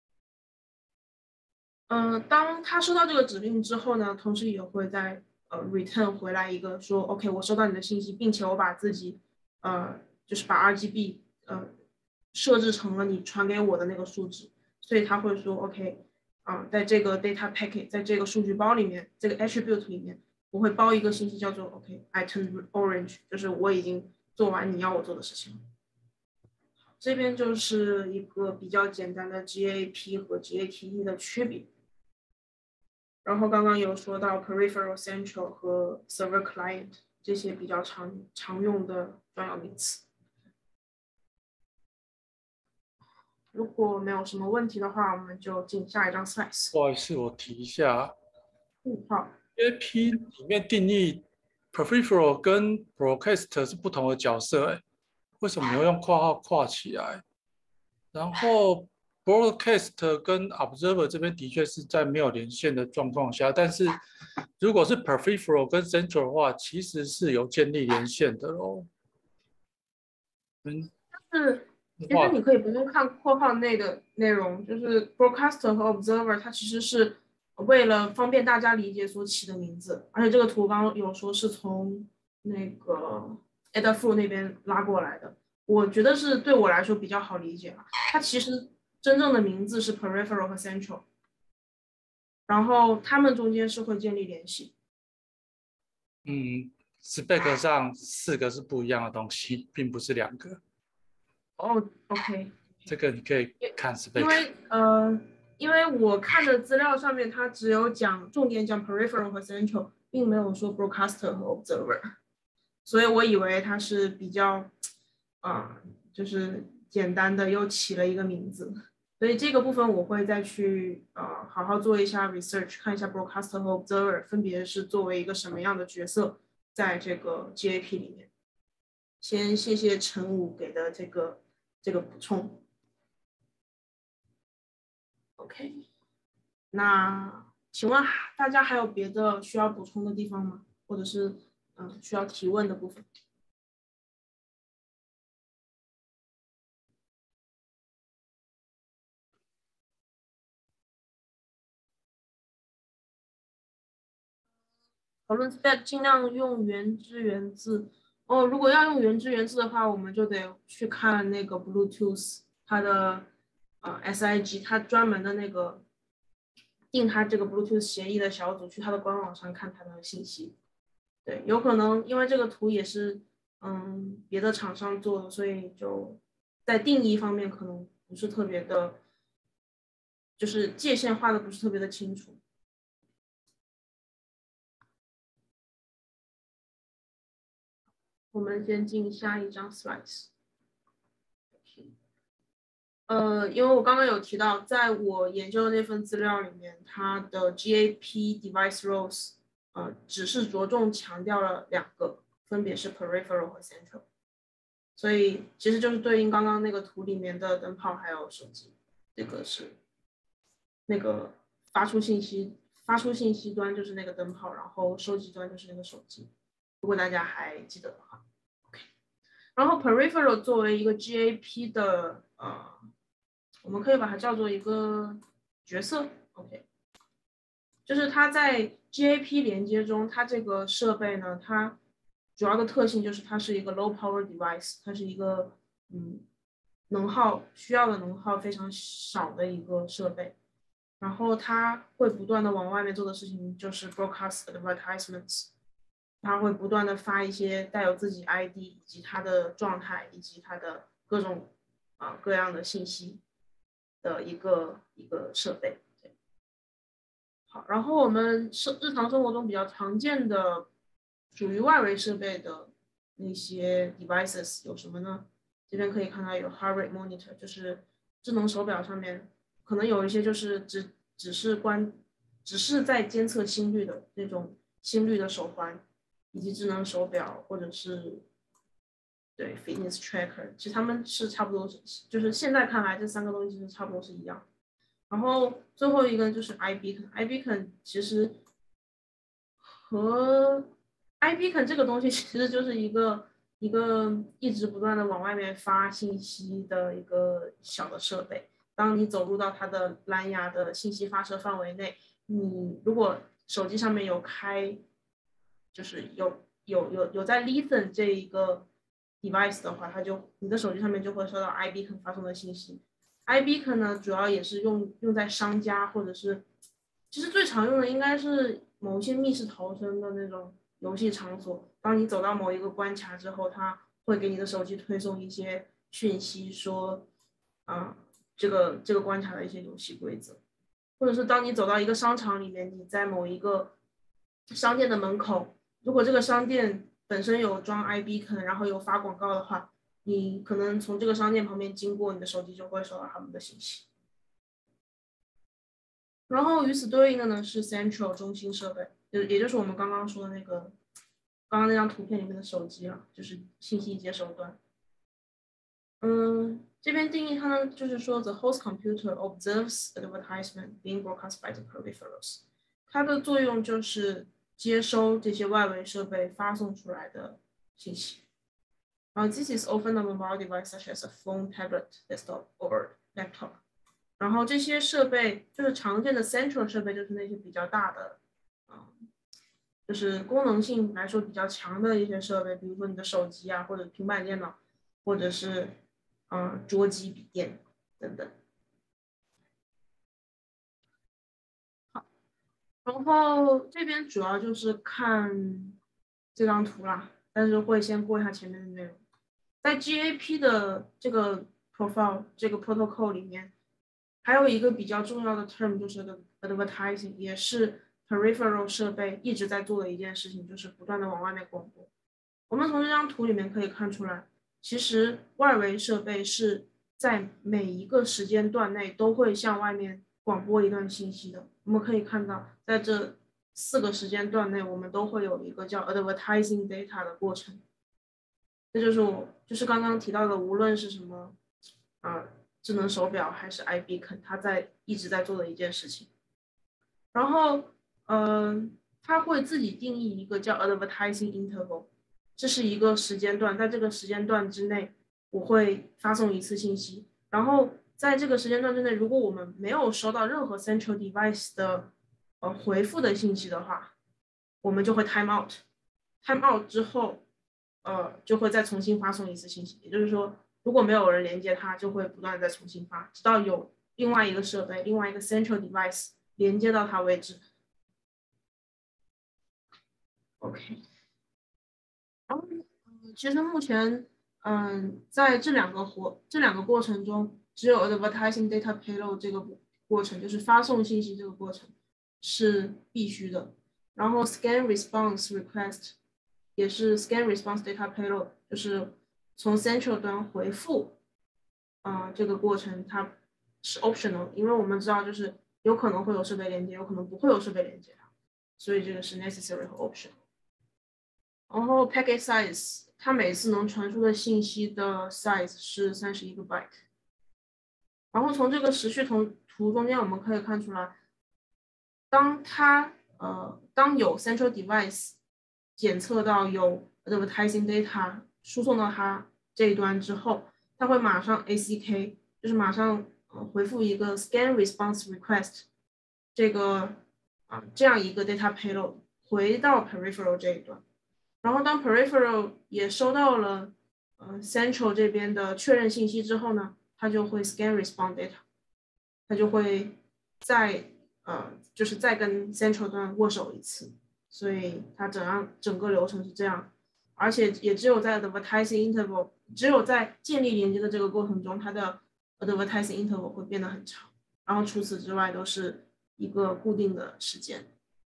当他收到这个指令之后呢，同时也会在return 回来一个说 OK 我收到你的信息，并且我把自己就是把 RGB 设置成了你传给我的那个数值，所以他会说 OK 在这个 data packet 在这个数据包里面，这个 attribute 里面我会包一个信息叫做 OK I turn orange， 就是我已经做完你要我做的事情了。这边就是一个比较简单的 GAP 和 GATE 的区别。然后刚刚有说到 peripheral central 和 server client 这些比较常用的专有名词。如果没有什么问题的话，我们就进下一张 slide。 不好意思，我提一下好。 ，AP 里面定义 peripheral 跟 broadcast 是不同的角色，为什么你要用括号括起来？然后 broadcast 跟 observer 这边的确是在没有连线的状况下，但是如果是 peripheral 跟 central 的话，其实是有建立连线的咯。 其实你可以不用看括号内的内容，就是 broadcaster 和 observer 它其实是为了方便大家理解所起的名字，而且这个图刚刚有说是从那个 Adafruit 那边拉过来的，我觉得是对我来说比较好理解了。它其实真正的名字是 peripheral 和 central， 然后它们中间是会建立联系。 spec 上4个是不一样的东西，并不是2个。 OK， 这个你可以看 spec。 因为我看的资料上面，它只有重点讲 peripheral 和 central， 并没有说 broadcaster 和 observer， 所以我以为它是比较就是简单的又起了一个名字，所以这个部分我会再去好好做一下 research， 看一下 broadcaster 和 observer 分别是作为一个什么样的角色在这个 GAP 里面。先谢谢陈武给的这个补充。OK， 那请问大家还有别的需要补充的地方吗？或者是需要提问的部分？讨论 spec 尽量用原汁原字。如果要用原汁原字的话，我们就得去看那个 Bluetooth 它的SIG， 它专门的那个定它这个 Bluetooth 协议的小组，去它的官网上看它的信息。对，有可能因为这个图也是别的厂商做的，所以就在定义方面可能不是特别的，就是界限画的不是特别的清楚。我们先进下一张 slides。因为我刚刚有提到，在我研究的那份资料里面，它的 GAP device roles 只是着重强调了2个，分别是 peripheral 和 central， 所以其实就是对应刚刚那个图里面的灯泡还有手机，这个是那个发出信息端就是那个灯泡，然后收集端就是那个手机，如果大家还记得的话。OK， 然后 peripheral 作为一个 GAP 的我们可以把它叫做一个角色 ，OK， 就是它在 GAP 连接中，它这个设备呢，它主要的特性就是它是一个 low power device， 它是一个需要的能耗非常少的一个设备，然后它会不断的往外面做的事情就是 broadcast advertisements， 它会不断的发一些带有自己 ID 以及它的状态以及它的各种各样的信息的一个设备。好，然后我们日常生活中比较常见的属于外围设备的那些 devices 有什么呢？这边可以看到有 heart rate monitor， 就是智能手表上面可能有一些就是只是在监测心率的那种心率的手环，以及智能手表或者是对 fitness tracker， 其实他们是差不多，就是现在看来这3个东西是差不多是一样的。然后最后一个就是 iBeacon， iBeacon 其实和 iBeacon 这个东西其实就是一个一直不断的往外面发信息的一个小的设备。当你走入到它的蓝牙的信息发射范围内，你如果手机上面有开，就是有在 listen 这一个 device 的话，你的手机上面就会收到 iBeacon 发送的信息。iBeacon 呢，主要也是用在商家或者是，其实最常用的应该是某些密室逃生的那种游戏场所。当你走到某一个关卡之后，它会给你的手机推送一些讯息说，这个关卡的一些游戏规则，或者是当你走到一个商场里面，你在某一个商店的门口，如果这个商店本身有装 iBeacon， 然后有发广告的话，你可能从这个商店旁边经过，你的手机就会收到他们的信息。然后与此对应的呢是 Central 中心设备，也就是我们刚刚说的刚刚那张图片里面的手机了，就是信息接收端。这边定义它呢，就是说 the host computer observes advertisement being broadcast by the peripherals， 它的作用就是接收这些外围设备发送出来的信息。This is often a mobile device such as a phone, tablet, desktop, or laptop。然后这些设备就是常见的 central 设备，就是那些比较大的，就是功能性来说比较强的一些设备，比如说你的手机啊，或者平板电脑，或者是桌机、笔电等等。好，然后这边主要就是看这张图啦，但是会先过一下前面的内容。在 GAP 的这个 profile 这个 protocol 里面，还有一个比较重要的 term 就是 advertising， 也是 peripheral 设备一直在做的一件事情，就是不断的往外面广播。我们从这张图里面可以看出来，其实外围设备是在每一个时间段内都会向外面广播一段信息的。我们可以看到，在这4个时间段内，我们都会有一个叫 advertising data 的过程。这就是刚刚提到的，无论是什么智能手表还是 iBeacon， 它一直在做的一件事情。然后它会自己定义一个叫 advertising interval， 这是一个时间段，在这个时间段之内，我会发送一次信息。然后在这个时间段之内，如果我们没有收到任何 central device 的回复的信息的话，我们就会 time out。time out 之后，就会再重新发送一次信息。也就是说，如果没有人连接它，就会不断的再重新发，直到有另外一个设备、另外一个 central device 连接到它为止。OK， 然后其实目前在这两个过程中，只有 advertising data payload 这个过程，就是发送信息这个过程是必须的。然后 scan response request 也是 scan response data payload， 就是从 central 端回复这个过程它是 optional， 因为我们知道就是有可能会有设备连接，有可能不会有设备连接，所以这个是 necessary 和 optional。然后 packet size 它每次能传输的信息的 size 是31个 byte。然后从这个时序图中间我们可以看出来，当有 central device 检测到有 advertising data 输送到它这一端之后，它会马上 ACK， 就是马上回复一个 scan response request 这样一个 data payload 回到 peripheral 这一端。然后当 peripheral 也收到了central 这边的确认信息之后呢，它就会 scan response data， 它就会再跟 central 端握手一次。所以它整个流程是这样，而且也只有在 advertising interval， 只有在建立连接的这个过程中，它的 advertising interval 会变得很长，然后除此之外都是一个固定的时间。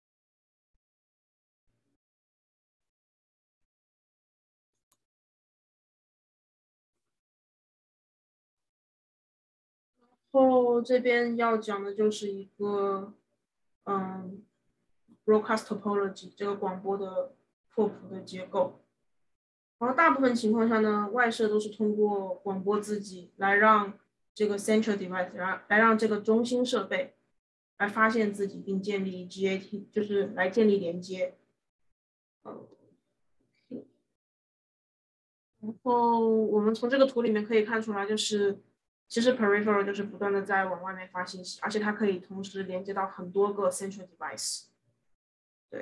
后这边要讲的就是一个broadcast topology 这个广播的拓扑的结构。然后大部分情况下呢，外设都是通过广播自己来让这个 central device 来让这个中心设备来发现自己并建立 GAT， 就是来建立连接。 然后我们从这个图里面可以看出来，就是其实 peripheral 就是不断的在往外面发信息，而且它可以同时连接到很多个 central device。对。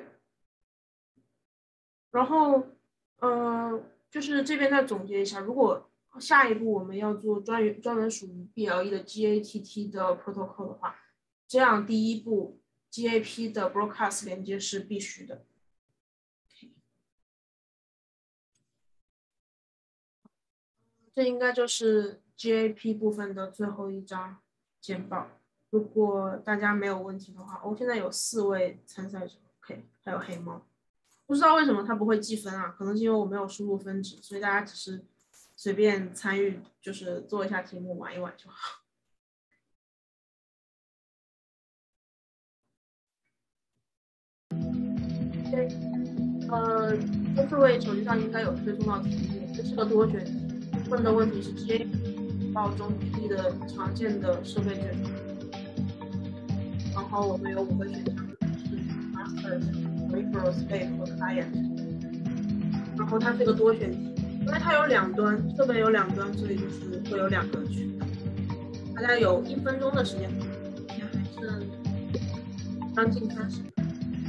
然后就是这边再总结一下，如果下一步我们要做专门属于 BLE 的 GATT 的 protocol 的话，这样第一步 GAP 的 broadcast 连接是必须的。这应该就是 GAP 部分的最后一张简报。如果大家没有问题的话，现在有4位参赛者 ，OK， 还有黑猫。不知道为什么它不会计分啊？可能是因为我没有输入分值，所以大家只是随便参与，就是做一下题目玩一玩就好。对，这4位手机上应该有推送到题目，这是个多选题，问的问题是 GAP 报中比例的常见的设备卷，然后我们有5个选项，是 Master、Peripheral、Spec 和 Client。然后它是个多选题，因为它有2端，设备有2端，所以就是会有2个选项。大家有1分钟的时间，现在还剩将近30分。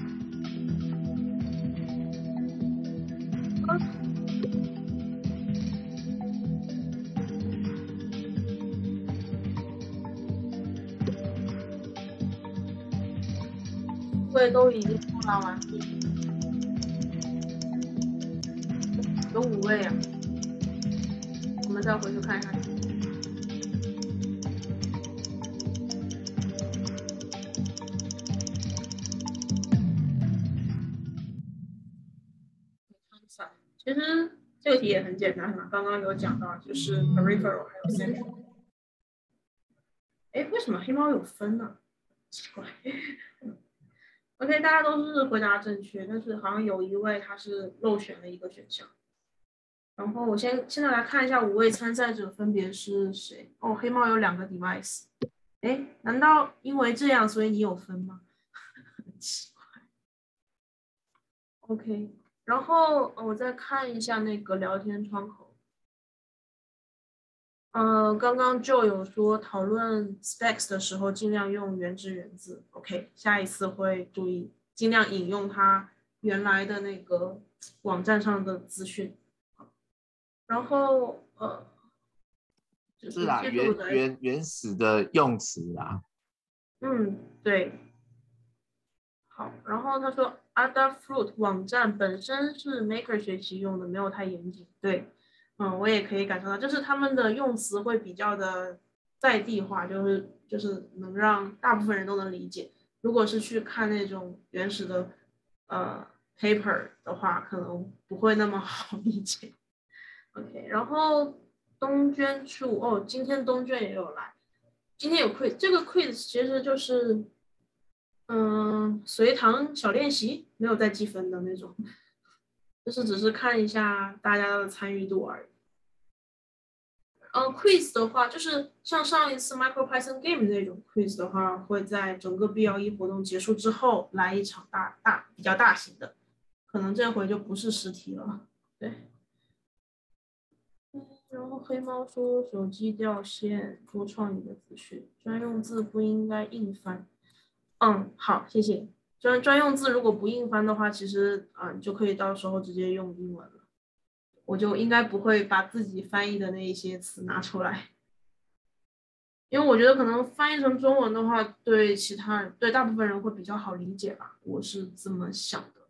各位都已经抽答完毕，有5位啊。我们再回去看一下。其实这个题也很简单嘛，刚刚有讲到，就是 peripheral 还有 central。为什么黑猫有分呢？奇怪。OK， 大家都是回答正确，但是好像有1位他是漏选了1个选项。然后我现在来看一下5位参赛者分别是谁。黑猫有2个 device。难道因为这样所以你有分吗？很奇怪。OK， 然后我再看一下那个聊天窗口。刚刚 Joe 有说讨论 specs 的时候尽量用原汁原字。OK， 下一次会注意尽量引用它原来的那个网站上的资讯。然后是啦，原始的用词啦。 对。好，然后他说 Adafruit 网站本身是 Maker 学习用的，没有太严谨。对，我也可以感受到，就是他们的用词会比较的在地化，就是能让大部分人都能理解。如果是去看那种原始的paper 的话，可能不会那么好理解。OK， 然后东娟处今天东娟也有来，今天有 quiz， 这个 quiz 其实就是随堂小练习，没有再计分的那种，就是只是看一下大家的参与度而已。quiz 的话，就是像上一次 MicroPython Game 那种 quiz 的话，会在整个 BLE 活动结束之后来一场比较大型的，可能这回就不是实体了。对。然后黑猫说手机掉线，多创一个资讯，专用字不应该硬翻。好，谢谢。专用字如果不硬翻的话，其实你就可以到时候直接用英文了。我就应该不会把自己翻译的那一些词拿出来，因为我觉得可能翻译成中文的话，对大部分人会比较好理解吧，我是这么想的。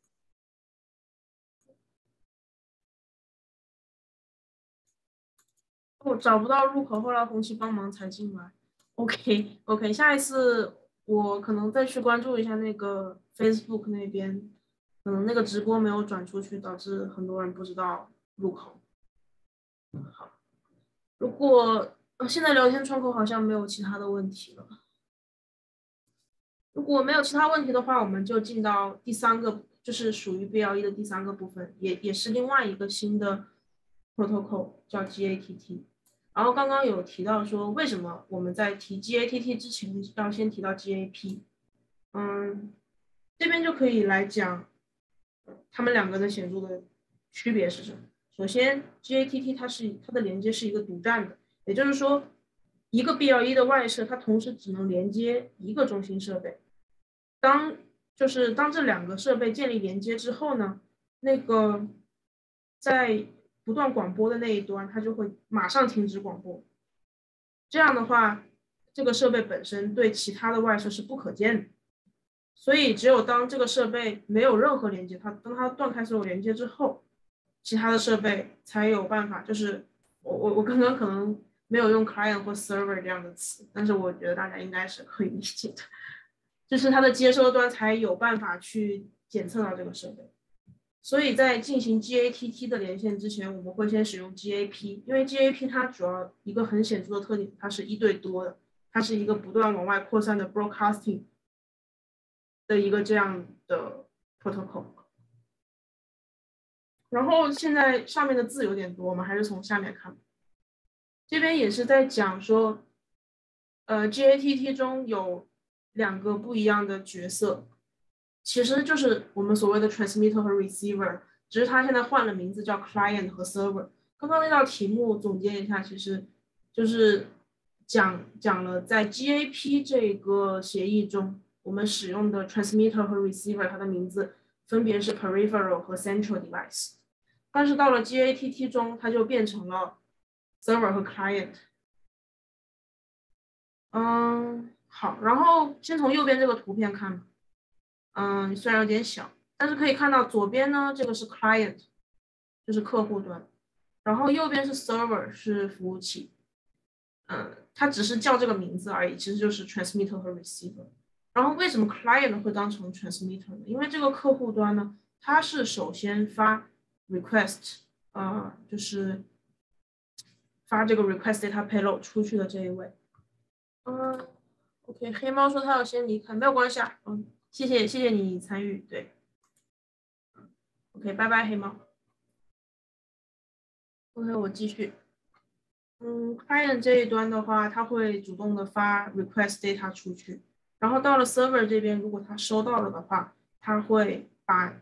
我找不到入口，后来红旗帮忙才进来。OK， 下一次我可能再去关注一下那个 Facebook 那边，可能那个直播没有转出去，导致很多人不知道入口。好，如果现在聊天窗口好像没有其他的问题了，如果没有其他问题的话，我们就进到第3个，就是属于 BLE 的第3个部分，也是另外一个新的 protocol 叫 GATT。然后刚刚有提到说，为什么我们在提 GATT 之前要先提到 GAP？这边就可以来讲它们两个的显著的区别是什么？首先 GATT 它的连接是一个独占的，也就是说一个 BLE 的外设它同时只能连接一个中心设备。当这两个设备建立连接之后呢，那个在不断广播的那一端它就会马上停止广播。这样的话，这个设备本身对其他的外设是不可见的。所以只有当这个设备没有任何连接，当它断开所有连接之后，其他的设备才有办法。就是我刚刚可能没有用 client 或 server 这样的词，但是我觉得大家应该是可以理解的。就是它的接收端才有办法去检测到这个设备。所以在进行 GATT 的连线之前，我们会先使用 GAP， 因为 GAP 它主要一个很显著的特点，它是一对多的，它是一个不断往外扩散的 broadcasting 的一个这样的 protocol。然后现在上面的字有点多，我们还是从下面看。这边也是在讲说GATT 中有两个不一样的角色，其实就是我们所谓的 transmitter 和 receiver， 只是它现在换了名字叫 client 和 server。刚刚那道题目总结一下，其实就是讲了在 GAP 这个协议中，我们使用的 transmitter 和 receiver 它的名字分别是 peripheral 和 central device， 但是到了 GATT 中，它就变成了 server 和 client。好，然后先从右边这个图片看吧。虽然有点小，但是可以看到左边呢，这个是 client， 就是客户端，然后右边是 server， 是服务器。它只是叫这个名字而已，其实就是 transmitter 和 receiver。然后为什么 client 会当成 transmitter 呢？因为这个客户端呢，它是首先发 request， 就是发这个 request data payload 出去的这一位。OK， 黑猫说他要先离开，没有关系啊。谢谢你参与，对。OK， 拜拜，黑猫。OK， 我继续。client 这一端的话，它会主动的发 request data 出去，然后到了 server 这边，如果它收到了的话，它会把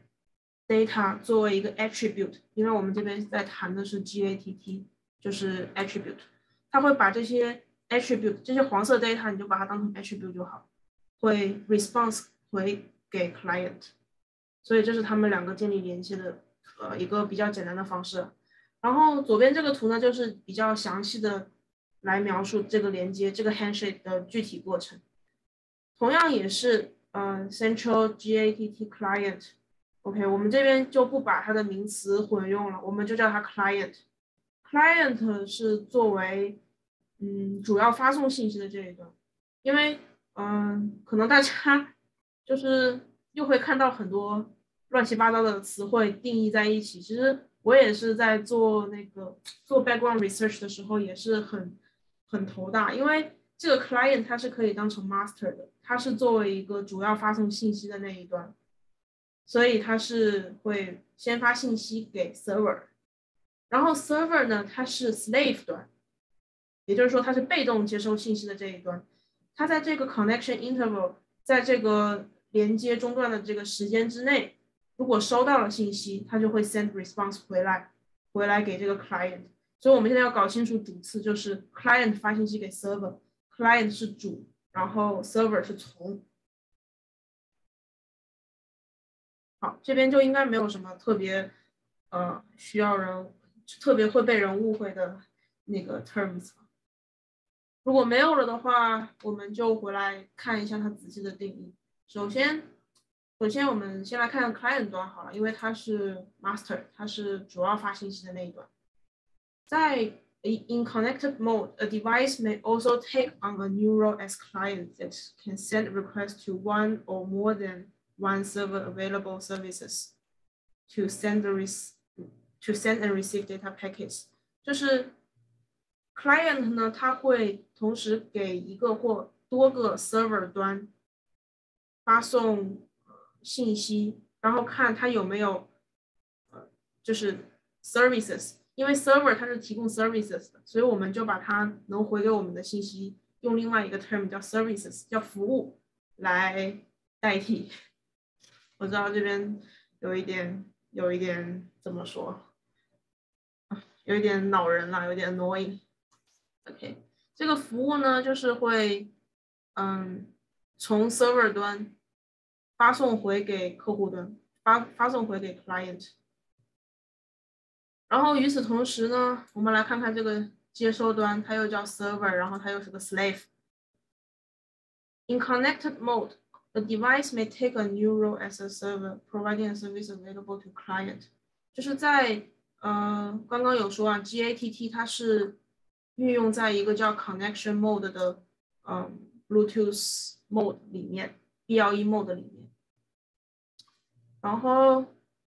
data 作为一个 attribute， 因为我们这边在谈的是 GATT， 就是 attribute， 它会把这些 attribute 这些黄色 data 你就把它当成 attribute 就好，会 response 回给 client， 所以这是他们两个建立联系的一个比较简单的方式。然后左边这个图呢，就是比较详细的来描述这个连接这个 handshake 的具体过程。同样也是central GATT client。OK， 我们这边就不把它的名词混用了，我们就叫它 client。client 是作为主要发送信息的这一端，因为可能大家就是又会看到很多乱七八糟的词汇定义在一起。其实我也是在做background research 的时候也是很头大，因为这个 client 它是可以当成 master 的，它是作为一个主要发送信息的那一端，所以它是会先发信息给 server， 然后 server 呢它是 slave 端，也就是说它是被动接收信息的这一端，它在这个 connection interval， 在这个连接中断的这个时间之内，如果收到了信息，它就会 send response 回来给这个 client。 所以我们现在要搞清楚主次，就是 client 发信息给 server， client 是主，然后 server 是从。好，这边就应该没有什么特别需要特别会被人误会的那个 terms。 如果没有了的话，我们就回来看一下它仔细的定义。首先我们先来看 client 端好了，因为它是 master， 它是主要发信息的那一端。在 in connected mode, a device may also take on a new role as client that can send requests to one or more than one server available services to send and receive data packets。 就是 client 呢，它会同时给一个或多个 server 端发送信息，然后看它有没有就是 services， 因为 server 它是提供 services 的，所以我们就把它能回给我们的信息用另外一个 term 叫 services， 叫服务来代替。我知道这边有一点怎么说，有一点恼人了，有点 annoying。OK， 这个服务呢就是会从 server 端发送回给客户端，发送回给 client。然后与此同时呢，我们来看看这个接收端，它又叫 server， 然后它又是个 slave。In connected mode, the device may take a new role as a server, providing a service available to client。就是在刚刚有说啊 ，GATT 它是运用在一个叫 connection mode 的Bluetooth mode 里面 ，BLE mode 里面。然后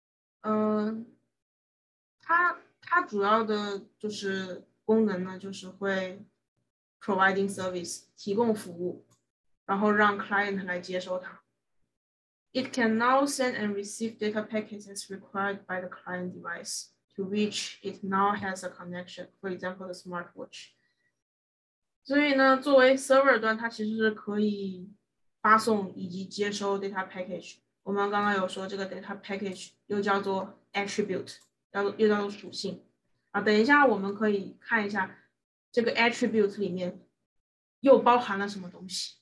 它主要的就是功能呢，就是会 providing service 提供服务，然后让 client 来接收它。It can now send and receive data packets as required by the client device, to which it now has a connection, for example, the smartwatch. 所以呢，作为 server 端，它其实是可以发送以及接收 data package。我们刚刚有说这个 data package 又叫做 attribute， 又叫做属性啊。等一下我们可以看一下这个 attribute 里面又包含了什么东西。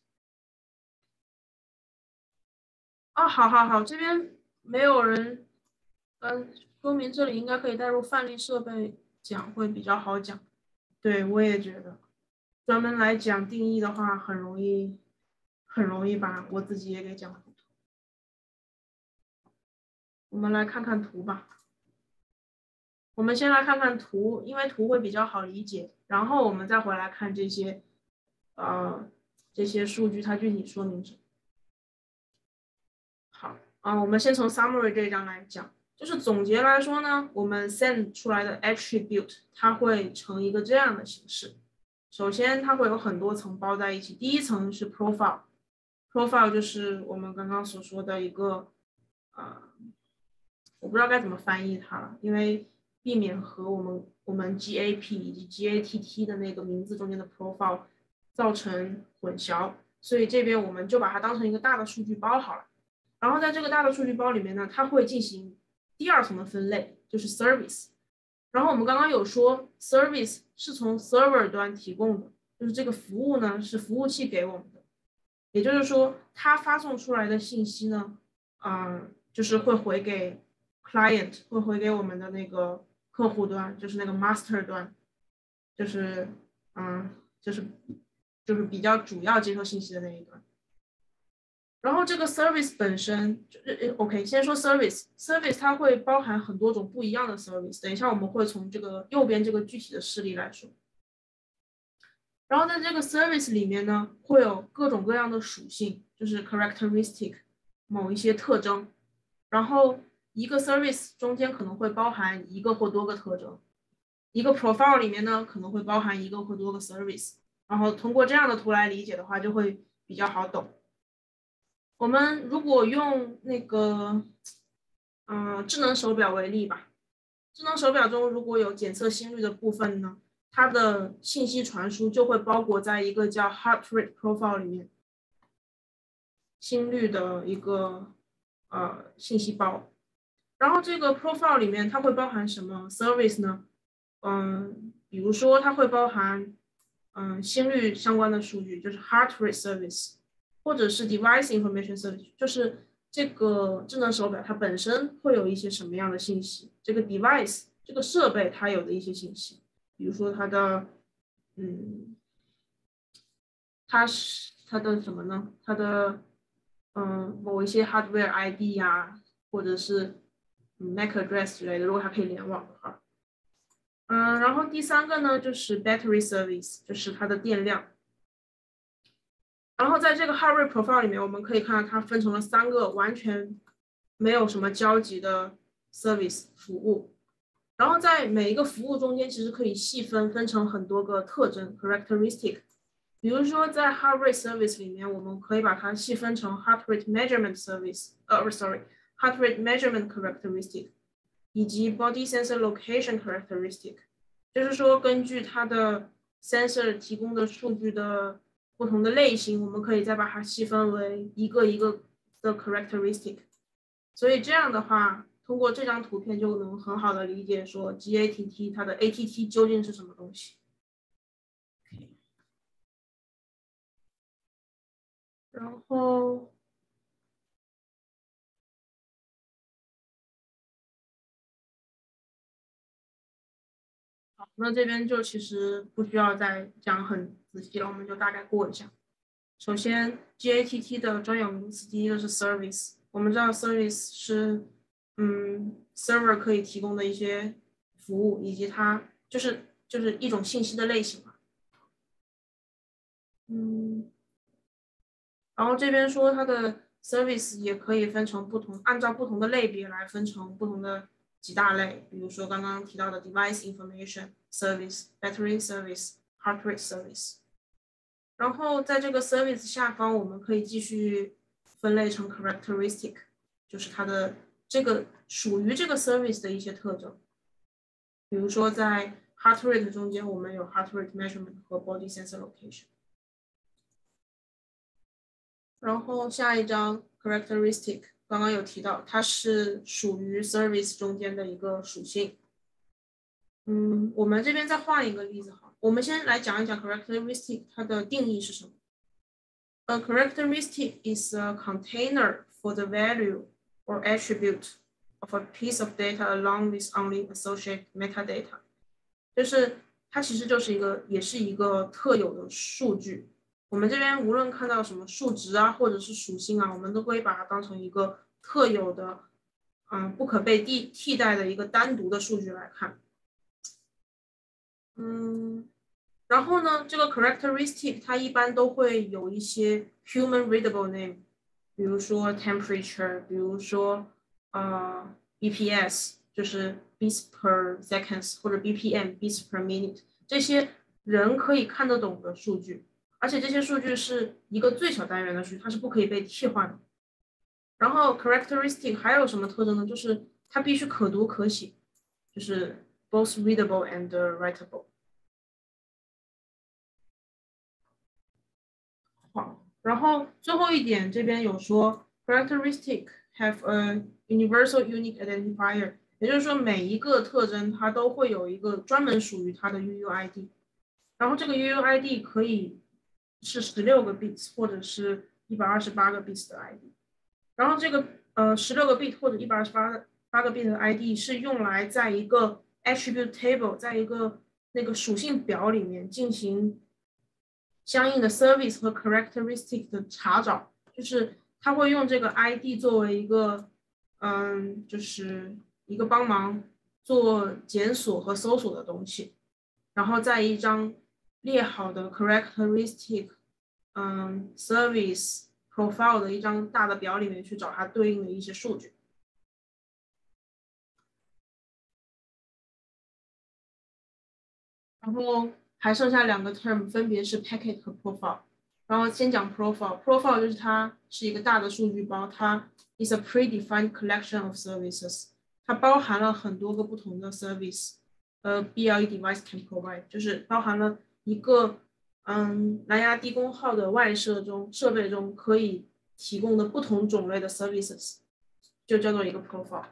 好，这边没有人，说明这里应该可以带入范例设备讲会比较好讲。对，我也觉得，专门来讲定义的话，很容易把我自己也给讲糊涂。我们来看看图吧。我们先来看看图，因为图会比较好理解，然后我们再回来看这些数据它具体说明什么。好我们先从 summary 这一章来讲，就是总结来说呢，我们 send 出来的 attribute 它会成一个这样的形式。首先它会有很多层包在一起，第一层是 profile 就是我们刚刚所说的一个我不知道该怎么翻译它了，因为避免和我们 GAP 以及 GATT 的那个名字中间的 profile 造成混淆，所以这边我们就把它当成一个大的数据包好了。然后在这个大的数据包里面呢，它会进行第二层的分类，就是 service。然后我们刚刚有说 service 是从 server 端提供的，就是这个服务呢是服务器给我们的，也就是说它发送出来的信息呢就是会回给 client， 会回给我们的那个客户端，就是那个 master 端，就是比较主要接收信息的那一端。然后这个 service 本身，OK， 先说 service 它会包含很多种不一样的 service， 等一下我们会从这个右边这个具体的事例来说。然后在这个 service 里面呢，会有各种各样的属性，就是 characteristic 某一些特征。然后一个 service 中间可能会包含一个或多个特征，一个 profile 里面呢可能会包含一个或多个 service。然后通过这样的图来理解的话，就会比较好懂。我们如果用那个智能手表为例吧，智能手表中如果有检测心率的部分呢，它的信息传输就会包裹在一个叫 heart rate profile 里面，心率的一个信息包。然后这个 profile 里面它会包含什么 service 呢？比如说它会包含心率相关的数据，就是 heart rate service。或者是 device information service， 就是这个智能手表它本身会有一些什么样的信息，这个 device 这个设备它有的一些信息，比如说它的它的什么呢？它的某一些 hardware ID 呀，或者是MAC address 之类的，如果它可以联网的话。然后第三个呢就是 battery service， 就是它的电量。然后在这个 heart rate profile 里面，我们可以看到它分成了3个完全没有什么交集的 service 服务。然后在每一个服务中间，其实可以细分成很多个特征 characteristic。比如说在 heart rate service 里面，我们可以把它细分成 heart rate measurement service， heart rate measurement characteristic， 以及 body sensor location characteristic。就是说根据它的 sensor 提供的数据的不同的类型，我们可以再把它细分为一个一个的 characteristic。 所以这样的话，通过这张图片就能很好的理解说 GATT 它的 ATT 究竟是什么东西。然后好，那这边就其实不需要再讲很仔细了，我们就大概过一下。首先 GATT 的专有名词第一个是 service， 我们知道 service 是server 可以提供的一些服务，以及它就是一种信息的类型嘛。然后这边说它的 service 也可以分成按照不同的类别来分成不同的几大类，比如说刚刚提到的 device information service、battery service、heart rate service。然后在这个 service 下方，我们可以继续分类成 characteristic， 就是它的这个属于这个 service 的一些特征。比如说在 heart rate 中间，我们有 heart rate measurement 和 body sensor location。然后下一张 characteristic 刚刚有提到，它是属于 service 中间的一个属性。我们这边再换一个例子好，我们先来讲一讲 characteristic 它的定义是什么。A characteristic is a container for the value or attribute of a piece of data along with only associated metadata。就是它其实就是也是一个特有的数据。我们这边无论看到什么数值啊，或者是属性啊，我们都可以把它当成一个特有的，不可被替代的一个单独的数据来看。然后呢，这个 characteristic 它一般都会有一些 human readable name， 比如说 temperature， 比如说BPS， 就是 beats per seconds， 或者 BPM beats per minute， 这些人可以看得懂的数据。而且这些数据是一个最小单元的数据，它是不可以被替换的。然后 characteristic 还有什么特征呢？就是它必须可读可写，就是 both readable and writable。好，然后最后一点这边有说 characteristic have a universal unique identifier， 也就是说每一个特征它都会有一个专门属于它的 UUID， 然后这个 UUID 可以是16个 bits 或者是128个 bits 的 ID， 然后这个16个 bit 或者128个 bit 的 ID 是用来在一个 attribute table， 在一个那个属性表里面进行相应的 service 和 characteristic 的查找，就是它会用这个 ID 作为一个就是一个帮忙做检索和搜索的东西，然后在一张列好的 characteristic service profile 的一张大的表里面去找它对应的一些数据。然后还剩下2个 term， 分别是 packet 和 profile。然后先讲 profile，profile 就是它是一个大的数据包，它 is a predefined collection of services， 它包含了很多个不同的 service。BLE device can provide 就是包含了一个蓝牙低功耗的外设备中可以提供的不同种类的 services， 就叫做一个 profile。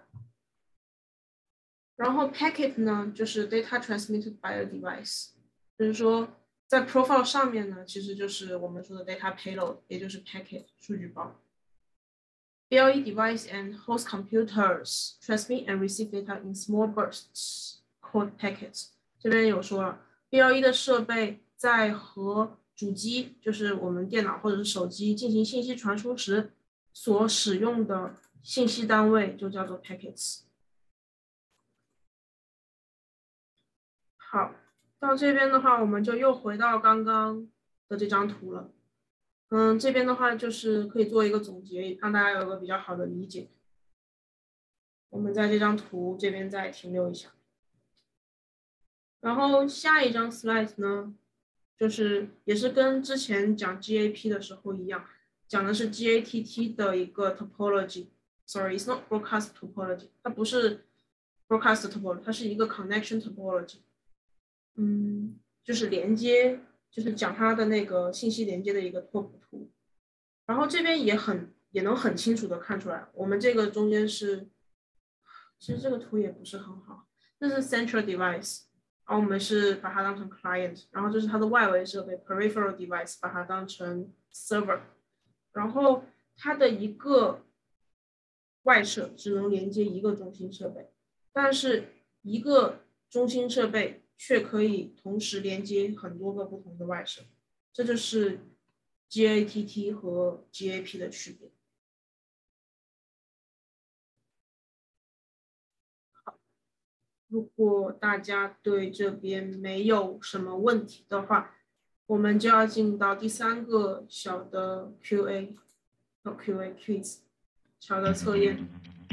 然后 packet 呢，就是 data transmitted by a device， 就是说在 profile 上面呢，其实就是我们说的 data payload， 也就是 packet 数据包。BLE device and host computers transmit and receive data in small bursts called packets。这边有说了 ，BLE 的设备在和主机，就是我们电脑或者是手机进行信息传输时所使用的信息单位就叫做 packets。好，到这边的话，我们就又回到刚刚的这张图了。这边的话就是可以做一个总结，让大家有个比较好的理解。我们在这张图这边再停留一下。然后下一张 slide 呢，就是也是跟之前讲 GAP 的时候一样，讲的是 GATT 的一个 topology。Sorry, it's not broadcast topology， 它不是 broadcast topology， 它是一个 connection topology。就是连接，就是讲它的那个信息连接的一个拓扑图。然后这边也很也能很清楚的看出来，我们这个中间是，其实这个图也不是很好，这是 central device， 然后我们是把它当成 client， 然后这是它的外围设备 peripheral device， 把它当成 server， 然后它的一个外设只能连接一个中心设备，但是一个中心设备却可以同时连接很多个不同的外设，这就是 GATT 和 GAP 的区别。好，如果大家对这边没有什么问题的话，我们就要进到第3个小的 QA quiz 小的测验。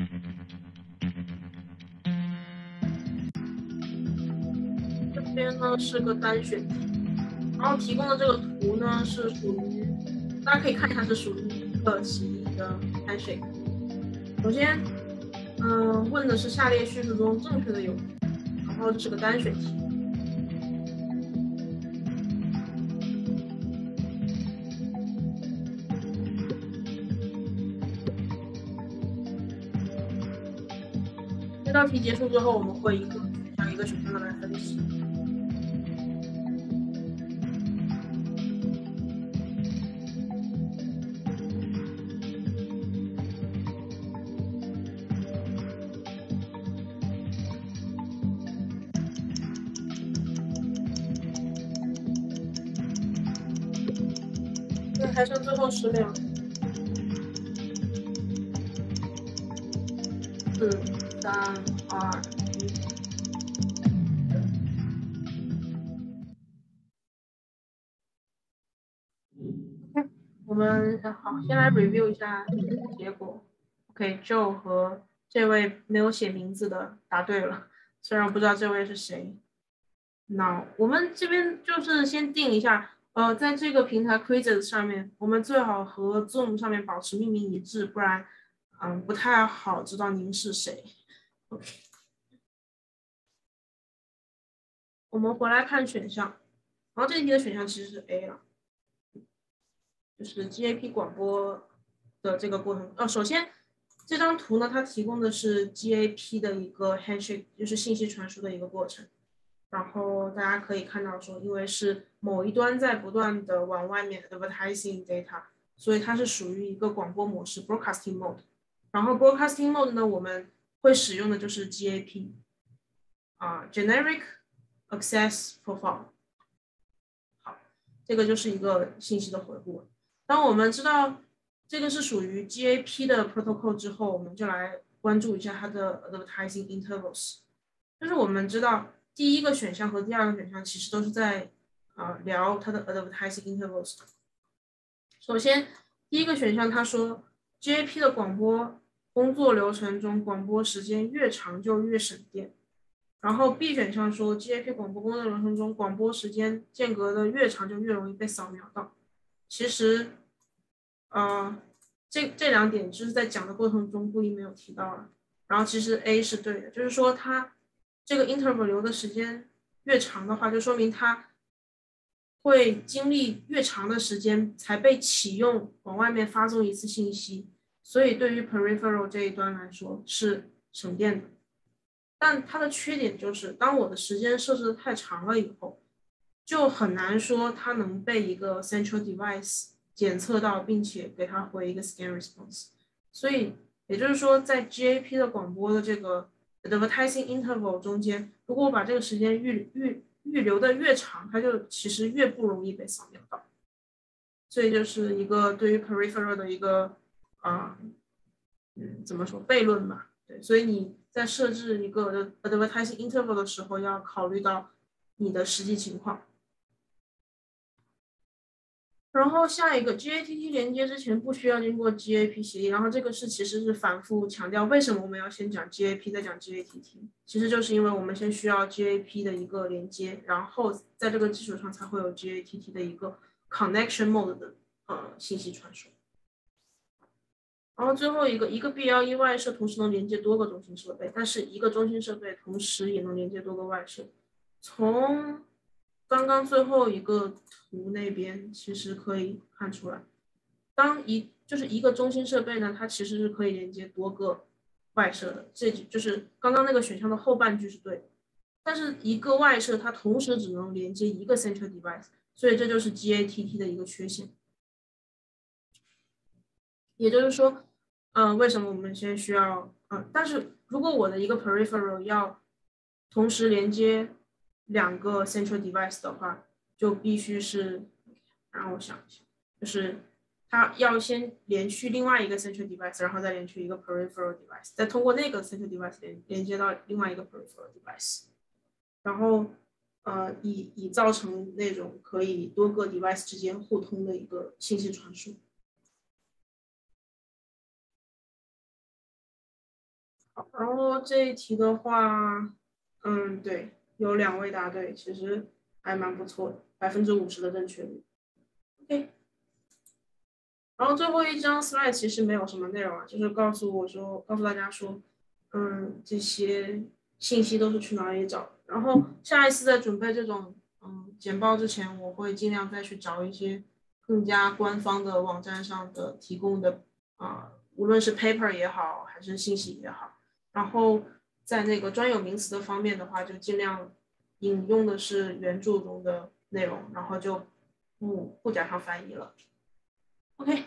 这边呢是个单选题，然后提供的这个图呢是属于，大家可以看一下是属于一个协议的 handshake。首先，问的是下列叙述中正确的有，然后这是个单选题。这道题结束之后，我们会一个选项的来分析。还剩最后10秒，4、3、2、1。我们好，先来 review 一下结果。OK，Joe 和这位没有写名字的答对了，虽然我不知道这位是谁。那我们这边就是先定一下。在这个平台 Quizzes 上面，我们最好和 Zoom 上面保持命名一致，不然，不太好知道您是谁。OK， 我们回来看选项，然后这题的选项其实是 A 了，就是 GAP 广播的这个过程。首先这张图呢，它提供的是 GAP 的一个 handshake， 就是信息传输的一个过程。然后大家可以看到说，因为是某一端在不断的往外面 advertising data， 所以它是属于一个广播模式 broadcasting mode。然后 broadcasting mode 呢，我们会使用的就是 GAP， generic access profile。好，这个就是一个信息的回顾。当我们知道这个是属于 GAP 的 protocol 之后，我们就来关注一下它的 advertising intervals。就是我们知道第一个选项和第二个选项其实都是在聊它的 advertising intervals。首先，第一个选项他说 GAP 的广播工作流程中，广播时间越长就越省电。然后 B 选项说 GAP 广播工作流程中，广播时间间隔的越长就越容易被扫描到。其实，这2点就是在讲的过程中故意没有提到了。然后其实 A 是对的，就是说它这个 interval 留的时间越长的话，就说明它会经历越长的时间才被启用往外面发送一次信息，所以对于 peripheral 这一端来说是省电的。但它的缺点就是，当我的时间设置的太长了以后，就很难说它能被一个 central device 检测到，并且给它回一个 scan response。所以也就是说，在 GAP 的广播的这个 advertising interval 中间，如果我把这个时间预留的越长，它就其实越不容易被扫描到。所以就是一个对于 peripheral 的一个怎么说悖论吧。对，所以你在设置一个 advertising interval 的时候，要考虑到你的实际情况。然后下一个 GATT 连接之前不需要经过 GAP 协议，然后这个其实是反复强调，为什么我们要先讲 GAP 再讲 GATT， 其实就是因为我们先需要 GAP 的一个连接，然后在这个基础上才会有 GATT 的一个 connection mode 的信息传输。然后最后一个 BLE 外设同时能连接多个中心设备，但是一个中心设备同时也能连接多个外设。从刚刚最后一个图那边其实可以看出来，当就是一个中心设备呢，它其实是可以连接多个外设的，这就是刚刚那个选项的后半句是对的。但是一个外设它同时只能连接一个 central device， 所以这就是 GATT 的一个缺陷。也就是说，为什么我们现在需要但是如果我的一个 peripheral 要同时连接2个 central device 的话，就必须是，让我想一下，就是它要先连续另外一个 central device， 然后再连续一个 peripheral device， 再通过那个 central device 连接到另外一个 peripheral device， 然后以造成那种可以多个 device 之间互通的一个信息传输。好，然后这一题的话，对，有2位答对，其实还蛮不错的，50%的正确率。OK， 然后最后一张 slide 其实没有什么内容啊，就是告诉大家说，这些信息都是去哪里找的。然后下一次在准备这种简报之前，我会尽量再去找一些更加官方的网站上的提供的无论是 paper 也好，还是信息也好。然后在那个专有名词的方面的话，就尽量引用的是原著中的内容，然后就不加上翻译了。OK，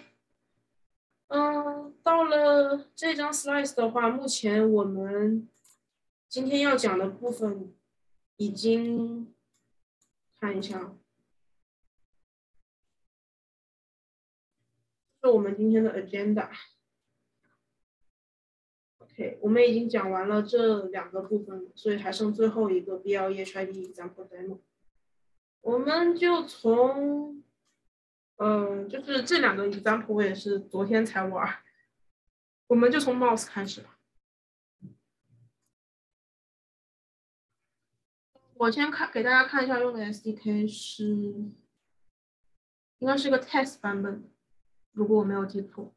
到了这张 slides 的话，目前我们今天要讲的部分已经看一下，是我们今天的 agenda。OK， 我们已经讲完了这2个部分，所以还剩最后一个 BLE HID example demo。我们就从就是这2个 example 我也是昨天才玩，我们就从 mouse 开始吧。我先给大家看一下用的 SDK 是，应该是个 test 版本，如果我没有记错。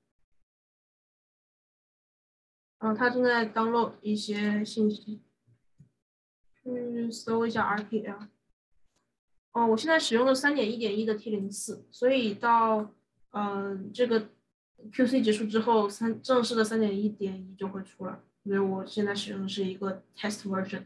它正在 download 一些信息，去搜一下 RTL。我现在使用的 3.1.1 的 T04， 所以到这个 QC 结束之后，正式的 3.1.1 就会出来，所以我现在使用的是一个 test version。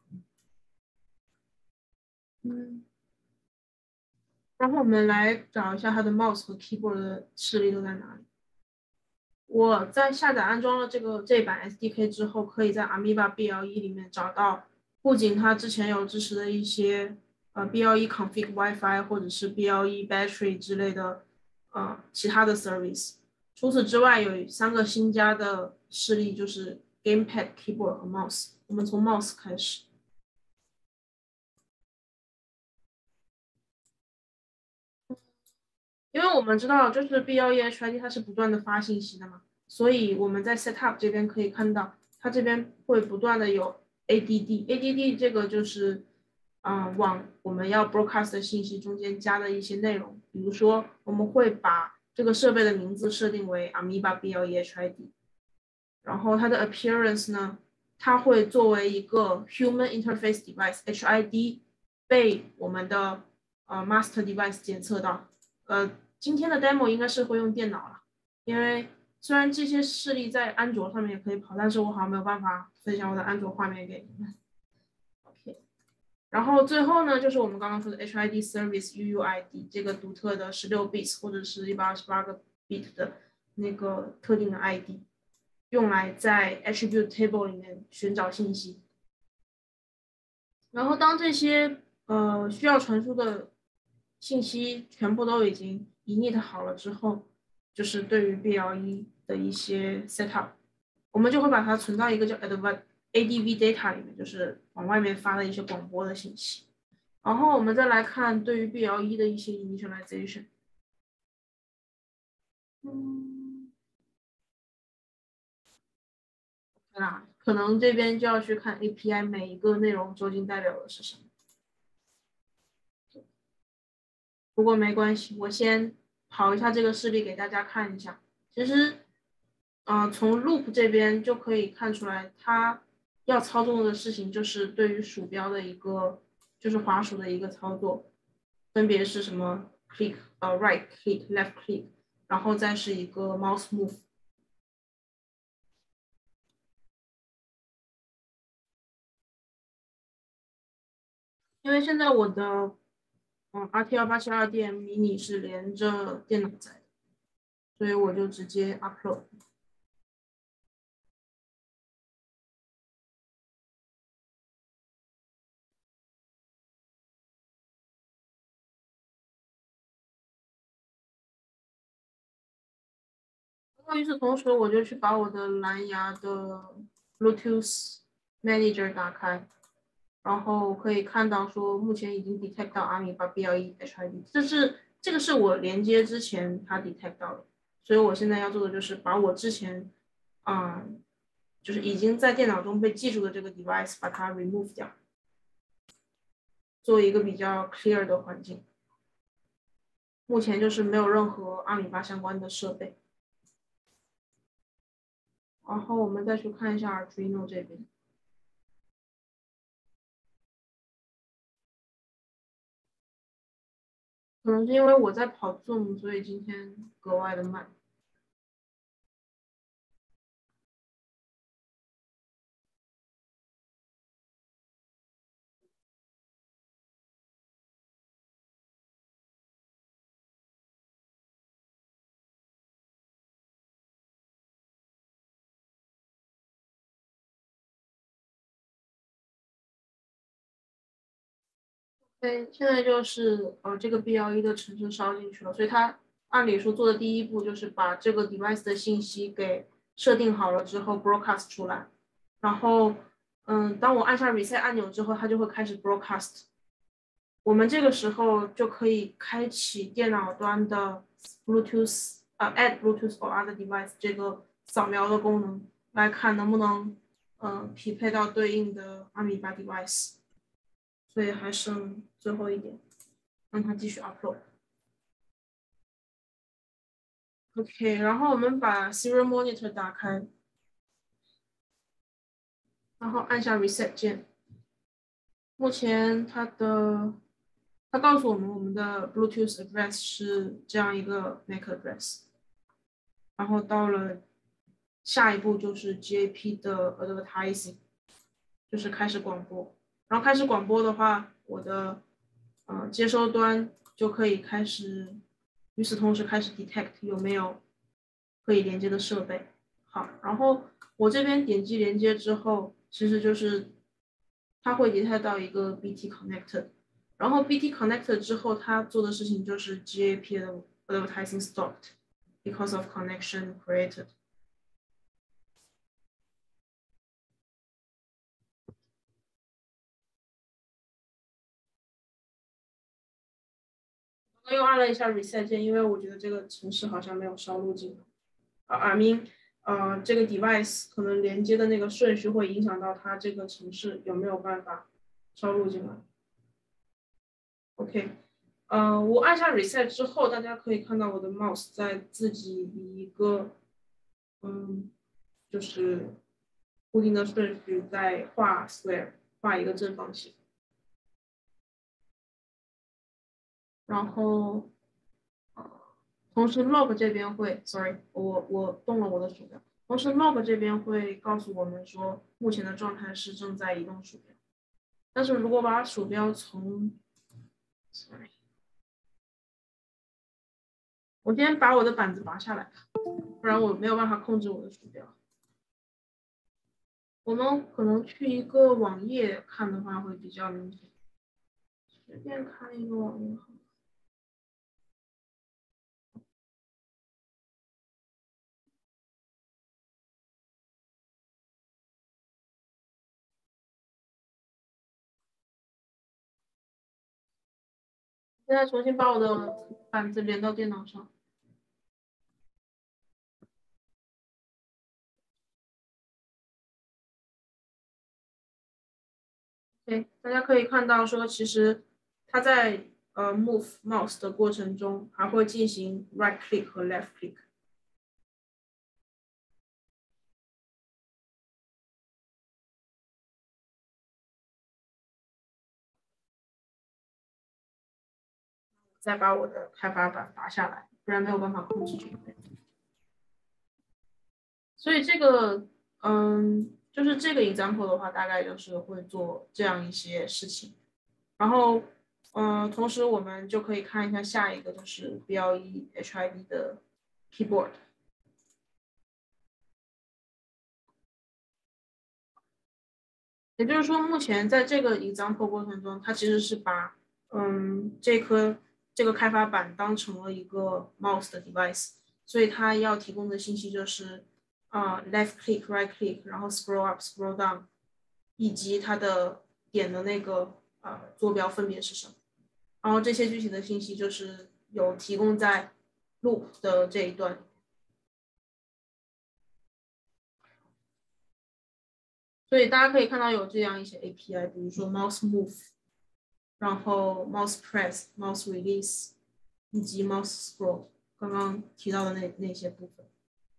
然后我们来找一下它的 mouse 和 keyboard 的示例都在哪里。我在下载安装了这版 SDK 之后，可以在 Amoeba BLE 里面找到，不仅它之前有支持的一些BLE config Wi-Fi 或者是 BLE battery 之类的其他的 service。除此之外，有3个新加的示例，就是 Gamepad、Keyboard 和 Mouse。我们从 Mouse 开始。因为我们知道，就是 BLE HID 它是不断的发信息的嘛，所以我们在 Setup 这边可以看到，它这边会不断的有 ADD 这个就是往我们要 broadcast 的信息中间加的一些内容，比如说我们会把这个设备的名字设定为 Amoeba BLE HID， 然后它的 appearance 呢，它会作为一个 Human Interface Device HID 被我们的Master Device 检测到。今天的 demo 应该是会用电脑了，因为虽然这些示例在安卓上面也可以跑，但是我好像没有办法分享我的安卓画面给你们。OK， 然后最后呢，就是我们刚刚说的 HID Service UUID 这个独特的16 bits 或者是128个 bit 的那个特定的 ID， 用来在 attribute table 里面寻找信息。然后当这些需要传输的信息全部都已经 init 好了之后，就是对于 BLE 的一些 setup， 我们就会把它存到一个叫 ADV data 里面，就是往外面发的一些广播的信息。然后我们再来看对于 BLE 的一些 initialization。可能这边就要去看 API 每一个内容究竟代表的是什么。不过没关系，我先跑一下这个示例给大家看一下。其实，从 loop 这边就可以看出来，它要操纵的事情就是对于鼠标的一个，就是滑鼠的一个操作，分别是什么 click、right click、left click， 然后再是一个 mouse move。因为现在我的RT2872 mini 是连着电脑在的，所以我就直接 upload。与此同时，我就去把我的蓝牙的 Bluetooth Manager 打开，然后可以看到说目前已经 detect 到阿米巴 BLE HID，这个是我连接之前它 detect 到的，所以我现在要做的就是把我之前就是已经在电脑中被记住的这个 device 把它 remove 掉，做一个比较 clear 的环境。目前就是没有任何阿米巴相关的设备。然后我们再去看一下 Arduino 这边。可能是因为我在跑 Zoom，所以今天格外的慢。对，现在就是这个 BLE 的程式烧进去了，所以它按理说做的第一步就是把这个 device 的信息给设定好了之后 broadcast 出来，然后当我按下 reset 按钮之后，它就会开始 broadcast。我们这个时候就可以开启电脑端的 Bluetooth add Bluetooth or other device 这个扫描的功能，来看能不能匹配到对应的阿米巴 device。所以还剩最后一点，让它继续 upload。OK， 然后我们把 Serial Monitor 打开，然后按下 Reset 键。目前它告诉我们的 Bluetooth address 是这样一个 MAC address， 然后到了下一步就是 GAP 的 advertising， 就是开始广播。然后开始广播的话，我的接收端就可以开始，与此同时开始 detect 有没有可以连接的设备。好，然后我这边点击连接之后，其实就是它会 detect 到一个 BT connector， 然后 BT connector 之后，它做的事情就是 GAP 的 advertising stopped because of connection created。我又按了一下 reset 键，因为我觉得这个程式好像没有烧录进来。I mean，这个 device 可能连接的那个顺序会影响到它这个程式有没有办法烧录进来。OK，我按下 reset 之后，大家可以看到我的 mouse 在自己以一个就是固定的顺序在画 square， 画一个正方形。然后同时 log 这边会 ，sorry， 我动了我的鼠标。同时 log 这边会告诉我们说，目前的状态是正在移动鼠标。但是如果把鼠标从 ，sorry， 我先把我的板子拔下来，不然我没有办法控制我的鼠标。我们可能去一个网页看的话会比较明显，随便开一个网页好了。现在重新把我的板子连到电脑上。对，大家可以看到说，其实它在move mouse 的过程中，还会进行 right click 和 left click。再把我的开发板拔下来， 不然没有办法控制这个。所以这个就是这个 example 的话，大概就是会做这样一些事情。然后同时我们就可以看一下下一个，就是 BLE HID 的 keyboard。也就是说，目前在这个 example 过程中，它其实是把这个开发板当成了一个 mouse 的 device， 所以它要提供的信息就是left click right click， 然后 scroll up scroll down， 以及它的点的那个坐标分别是什么。然后这些具体的信息就是有提供在 loop 的这一段。所以大家可以看到有这样一些 API， 比如说 mouse move， 然后 mouse press、mouse release， 以及 mouse scroll， 刚刚提到的那些部分。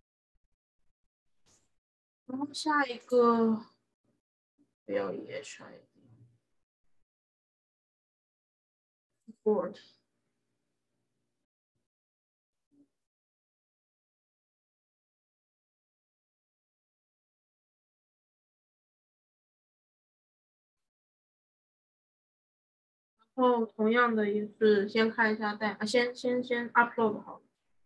然后下一个 BLE HID board。然后同样的也是先看一下代码，先 upload 好了。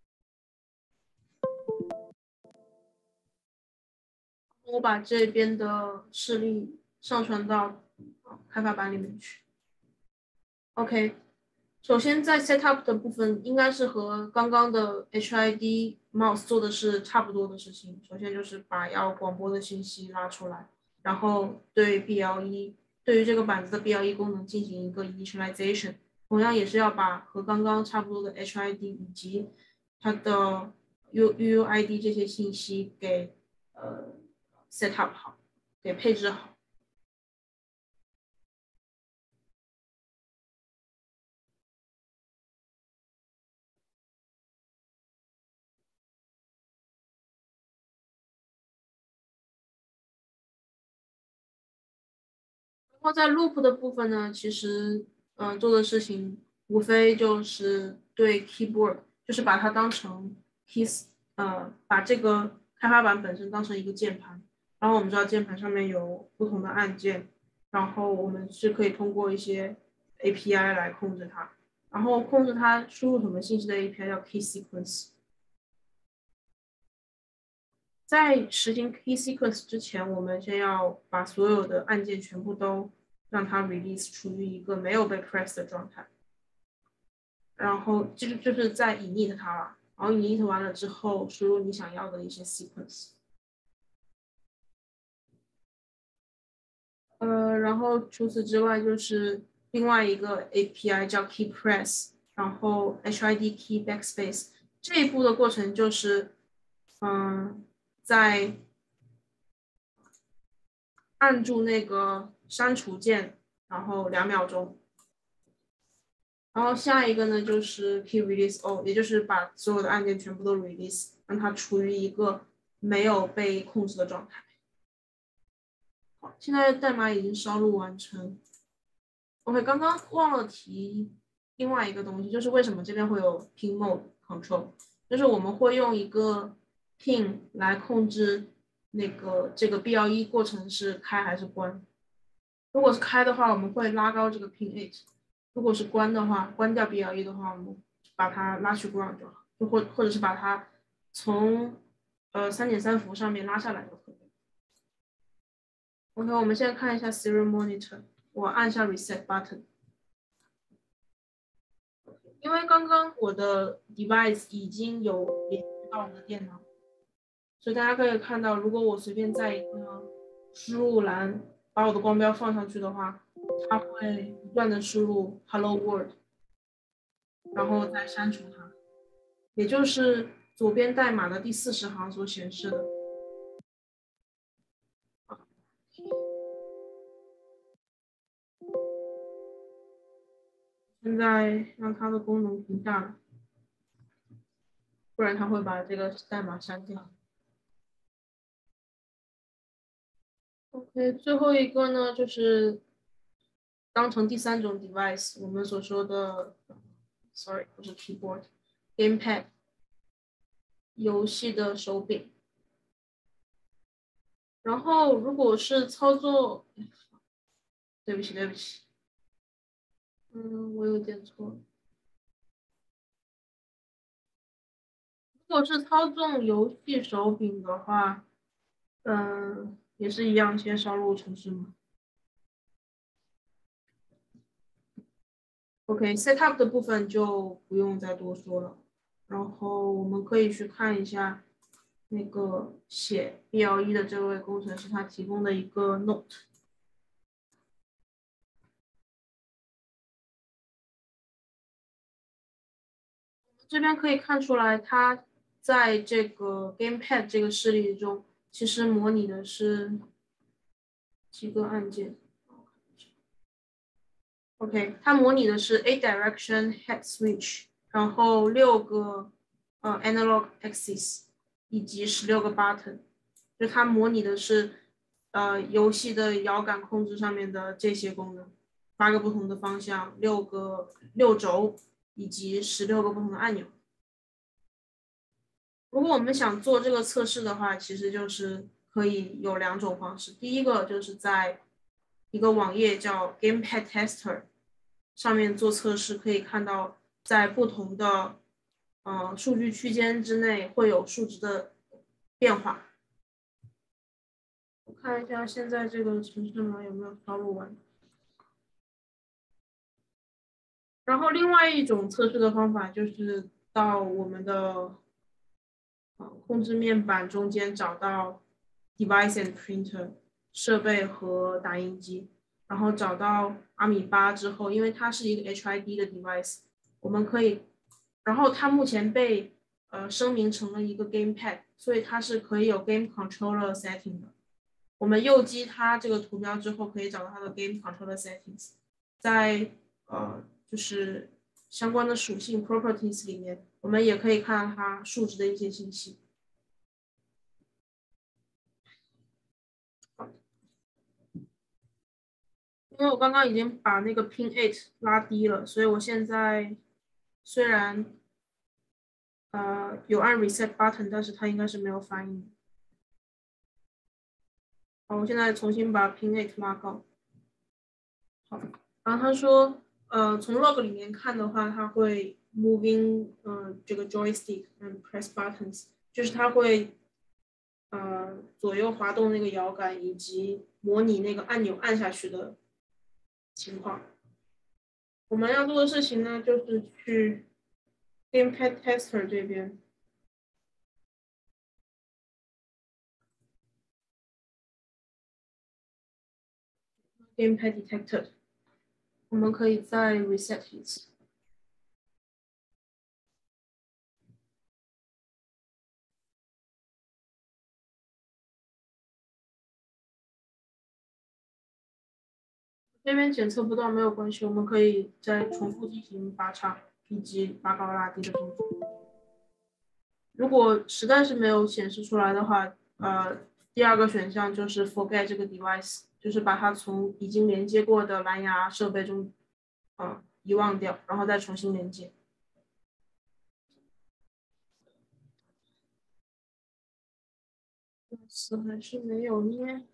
我把这边的示例上传到开发板里面去。OK， 首先在 setup 的部分应该是和刚刚的 HID mouse 做的是差不多的事情。首先就是把要广播的信息拉出来，然后对于这个板子的 BLE 功能进行一个 initialization， 同样也是要把和刚刚差不多的 HID 以及它的 UUID 这些信息给set up 好，给配置好。然后在 loop 的部分呢，其实做的事情无非就是对 keyboard， 就是把它当成 keys， 把这个开发板本身当成一个键盘。然后我们知道键盘上面有不同的按键，然后我们是可以通过一些 API 来控制它。然后控制它输入什么信息的 API 叫 key sequence。在实行 key sequence 之前，我们先要把所有的按键全部都让它 release 处于一个没有被 press 的状态，然后就是在 init 它了，然后 init 完了之后输入你想要的一些 sequence。然后除此之外就是另外一个 API 叫 key press， 然后 HID key backspace， 这一步的过程就是在按住那个删除键，然后2秒钟。然后下一个呢就是 key release all， 也就是把所有的按键全部都 release， 让它处于一个没有被控制的状态。好，现在代码已经烧录完成。OK， 刚刚忘了提另外一个东西，就是为什么这边会有 pin mode control， 就是我们会用一个 pin 来控制这个 BLE 过程是开还是关。如果是开的话，我们会拉高这个 pin 8； 如果是关的话，关掉 BLE 的话，我们把它拉去 ground 就好，或者是把它从3.3伏上面拉下来都可以。OK， 我们现在看一下 serial monitor， 我按下 reset button。因为刚刚我的 device 已经有连接到我的电脑，所以大家可以看到，如果我随便在一个输入栏把我的光标放上去的话，它会不断的输入 hello world， 然后再删除它，也就是左边代码的第40行所显示的。现在让它的功能停下来，不然它会把这个代码删掉。OK， 最后一个呢，就是当成第3种 device， 我们所说的 ，sorry， 不是 keyboard， gamepad。 游戏的手柄。然后如果是操作，对不起，我有点错了。如果是操纵游戏手柄的话，也是一样，先烧入程式码。OK，setup 的部分就不用再多说了。然后我们可以去看一下那个写 BLE 的这位工程师他提供的一个 note。这边可以看出来，它在这个 gamepad 这个示例中，其实模拟的是几个按键。OK， 它模拟的是 8 direction head switch， 然后6个analog axis 以及16个 button， 就它模拟的是游戏的摇杆控制上面的这些功能，8个不同的方向，6轴以及16个不同的按钮。如果我们想做这个测试的话，其实就是可以有2种方式。第一个就是在一个网页叫 Gamepad Tester 上面做测试，可以看到在不同的数据区间之内会有数值的变化。我看一下现在这个程式码有没有烧录完。然后另外一种测试的方法就是到我们的控制面板中间找到 device and printer 设备和打印机，然后找到阿米巴之后，因为它是一个 HID 的 device， 我们可以，然后它目前被声明成了一个 gamepad， 所以它是可以有 game controller setting 的。我们右击它这个图标之后，可以找到它的 game controller settings， 在就是相关的属性 properties 里面，我们也可以看到它数值的一些信息。因为我刚刚已经把那个 pin 8拉低了，所以我现在虽然有按 reset button， 但是它应该是没有反应。好，我现在重新把 pin 8拉高。好，然后他说，从 log 里面看的话，它会 moving 这个 joystick and press buttons， 就是它会左右滑动那个摇杆，以及模拟那个按钮按下去的情况。我们要做的事情呢，就是去 Gamepad Tester 这边， Gamepad Detector， 我们可以再 reset 一次。这边检测不到没有关系，我们可以再重复进行拔插以及拔高拉低的动作。如果实在是没有显示出来的话，第二个选项就是 forget 这个 device， 就是把它从已经连接过的蓝牙设备中遗忘掉，然后再重新连接。词还是没有捏。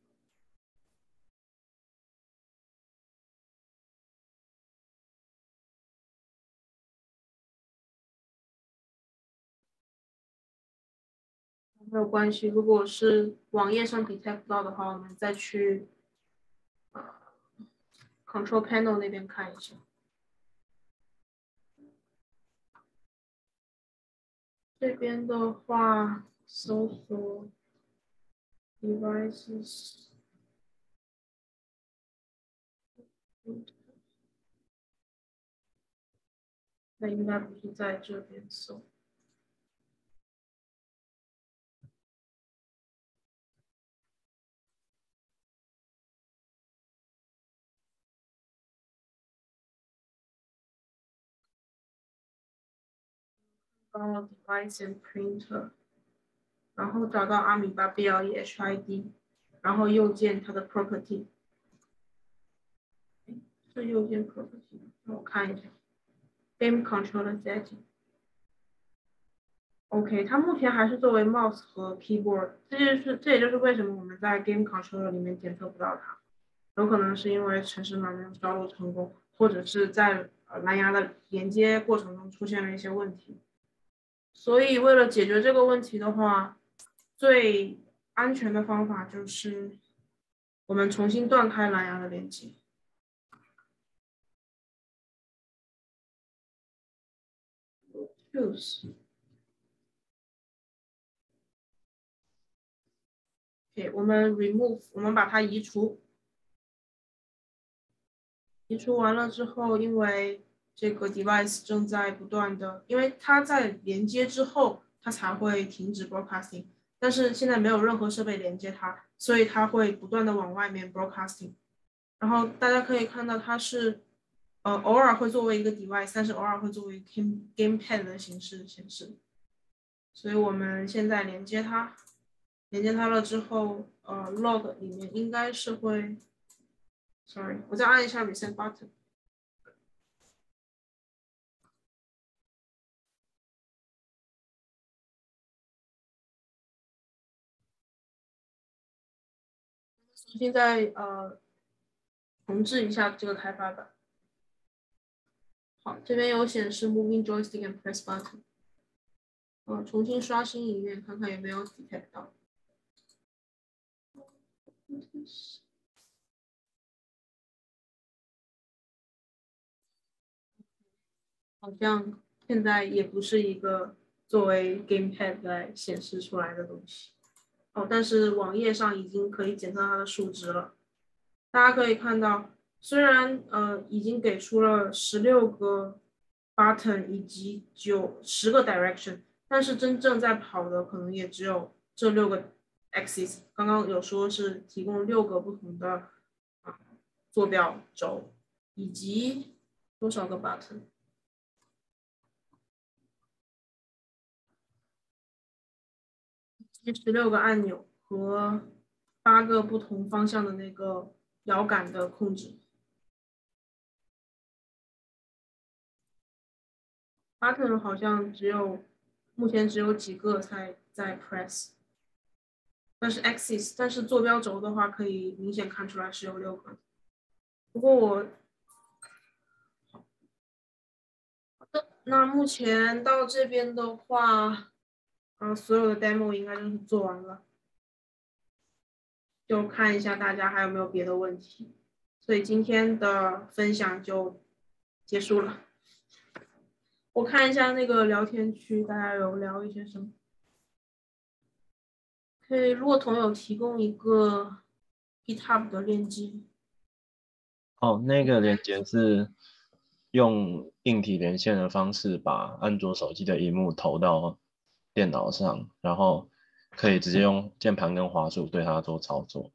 没有关系，如果是网页上 detect 不到的话，我们再去control panel 那边看一下。这边的话，搜索 devices， 那应该不是在这边搜。帮我 device and printer， 然后找到阿米巴 BLE HID， 然后右键它的 property， 是右键 property， 让我看一下 game controller setting。 OK，它目前还是作为 mouse 和 keyboard，这也就是为什么我们在 game controller 里面检测不到它，有可能是因为程式码没有烧录成功，或者是在蓝牙的连接过程中出现了一些问题。所以为了解决这个问题的话，最安全的方法就是我们重新断开蓝牙的连接。OK， 我们 remove， 我们把它移除。移除完了之后，因为这个 device 正在不断的，因为它在连接之后，它才会停止 broadcasting， 但是现在没有任何设备连接它，所以它会不断的往外面 broadcasting。然后大家可以看到它是，偶尔会作为一个 device， 但是偶尔会作为 gamepad 的形式显示。所以我们现在连接它，连接它了之后，log 里面应该是会 ，sorry， 我再按一下 reset button。重新再重置一下这个开发版。好，这边有显示 moving joystick and press button。重新刷新一遍，看看有没有 detect 到。好像现在也不是一个作为 gamepad 来显示出来的东西。但是网页上已经可以检测它的数值了。大家可以看到，虽然已经给出了16个 button 以及10个 direction， 但是真正在跑的可能也只有这6个 axis。刚刚有说是提供6个不同的坐标轴，以及多少个 button？ 16个按钮和8个不同方向的那个摇杆的控制。button 好像目前只有几个才在 press， 但是 axis， 但是坐标轴的话可以明显看出来是有6个。不过好的，那目前到这边的话，所有的 demo 应该就是做完了，就看一下大家还有没有别的问题。所以今天的分享就结束了。我看一下那个聊天区，大家有聊一些什么？可以，骆童有提供一个 GitHub 的链接。 那个连接是用硬体连线的方式把安卓手机的萤幕投到电脑上，然后可以直接用键盘跟滑鼠对它做操作。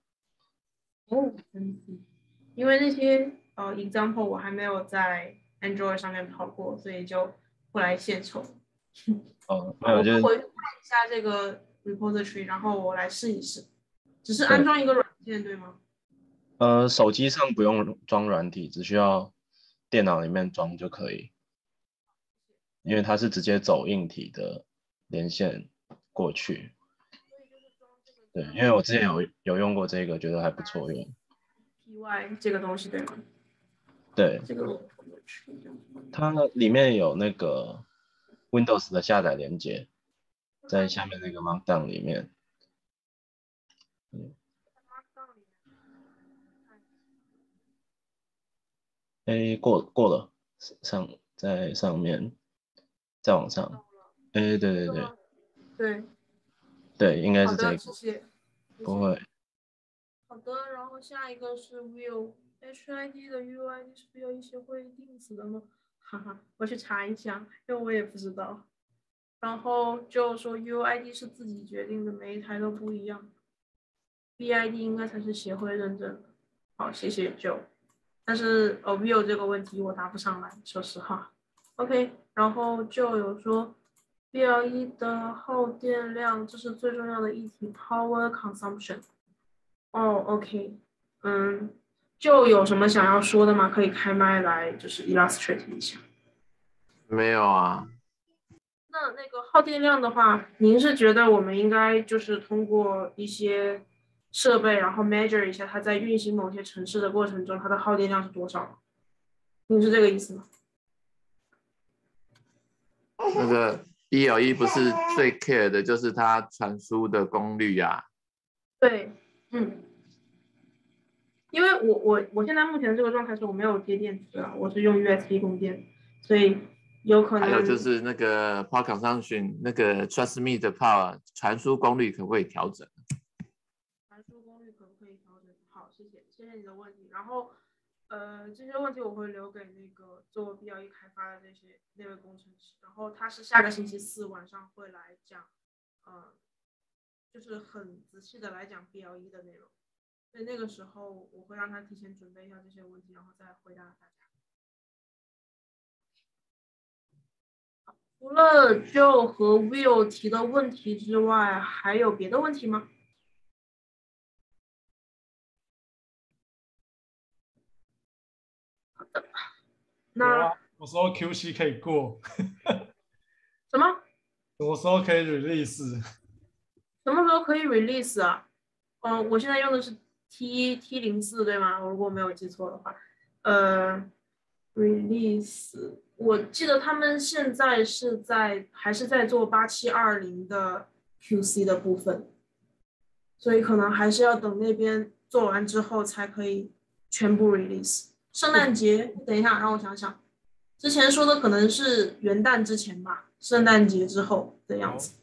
因为那些example 我还没有在 Android 上面跑过，所以就不来献丑。 没有，就是我回去看一下这个 repository， 然后我来试一试。只是安装一个软件，对吗？ 手机上不用装软体，只需要电脑里面装就可以，因为它是直接走硬体的连线过去。对，因为我之前有用过这个，觉得还不错用。 PY 这个东西对吗？ 对， 这个它里面有那个 Windows 的下载连接，在下面那个 Markdown 里面。过了，在上面，再往上。对对对对对，应该是这个。 谢谢。 不会。 好的，然后下一个是 Vue。HID 的 UID 是 Vue 协会定死的吗？哈哈，我去查一下，因为我也不知道。然后就说 UID 是自己决定的，每一台都不一样。BID 应该才是协会认证的。好，谢谢 Joe。但是Vue 这个问题我答不上来，说实话。OK， 然后就有说 BLE 的耗电量，这是最重要的议题 ，Power Consumption。OK， 就有什么想要说的吗？可以开麦来就是 illustrate 一下。 没有啊。 那个耗电量的话，您是觉得我们应该就是通过一些设备，然后 measure 一下它在运行某些城市的过程中，它的耗电量是多少吗？您是这个意思吗？ 那个 BLE 不是最 care 的就是它传输的功率啊。 对，因为我现在目前这个状态是我没有接电池啊，我是用 USB 供电，所以有可能。 还有就是那个 power consumption 那个 transmit power 传输功率可不可以调整？ 传输功率可不可以调整？好，谢谢你的问题。然后这些问题我会留给那个做 BLE 开发的那位工程师，然后他是下个星期四晚上会来讲，就是很仔细的来讲 BLE 的内容。所以那个时候我会让他提前准备一下这些问题，然后再回答大家。除了 Joe 和 Will 提的问题之外，还有别的问题吗？好的，那什么时候 QC 可以过？ 什么？ 什么时候可以 release？ 什么时候可以 release 啊？我现在用的是 T04 对吗？如果我没有记错的话，release 我记得他们现在还是在做8720的 QC 的部分，所以可能还是要等那边做完之后才可以全部 release。圣诞节，等一下让我想想，之前说的可能是元旦之前吧，圣诞节之后的样子。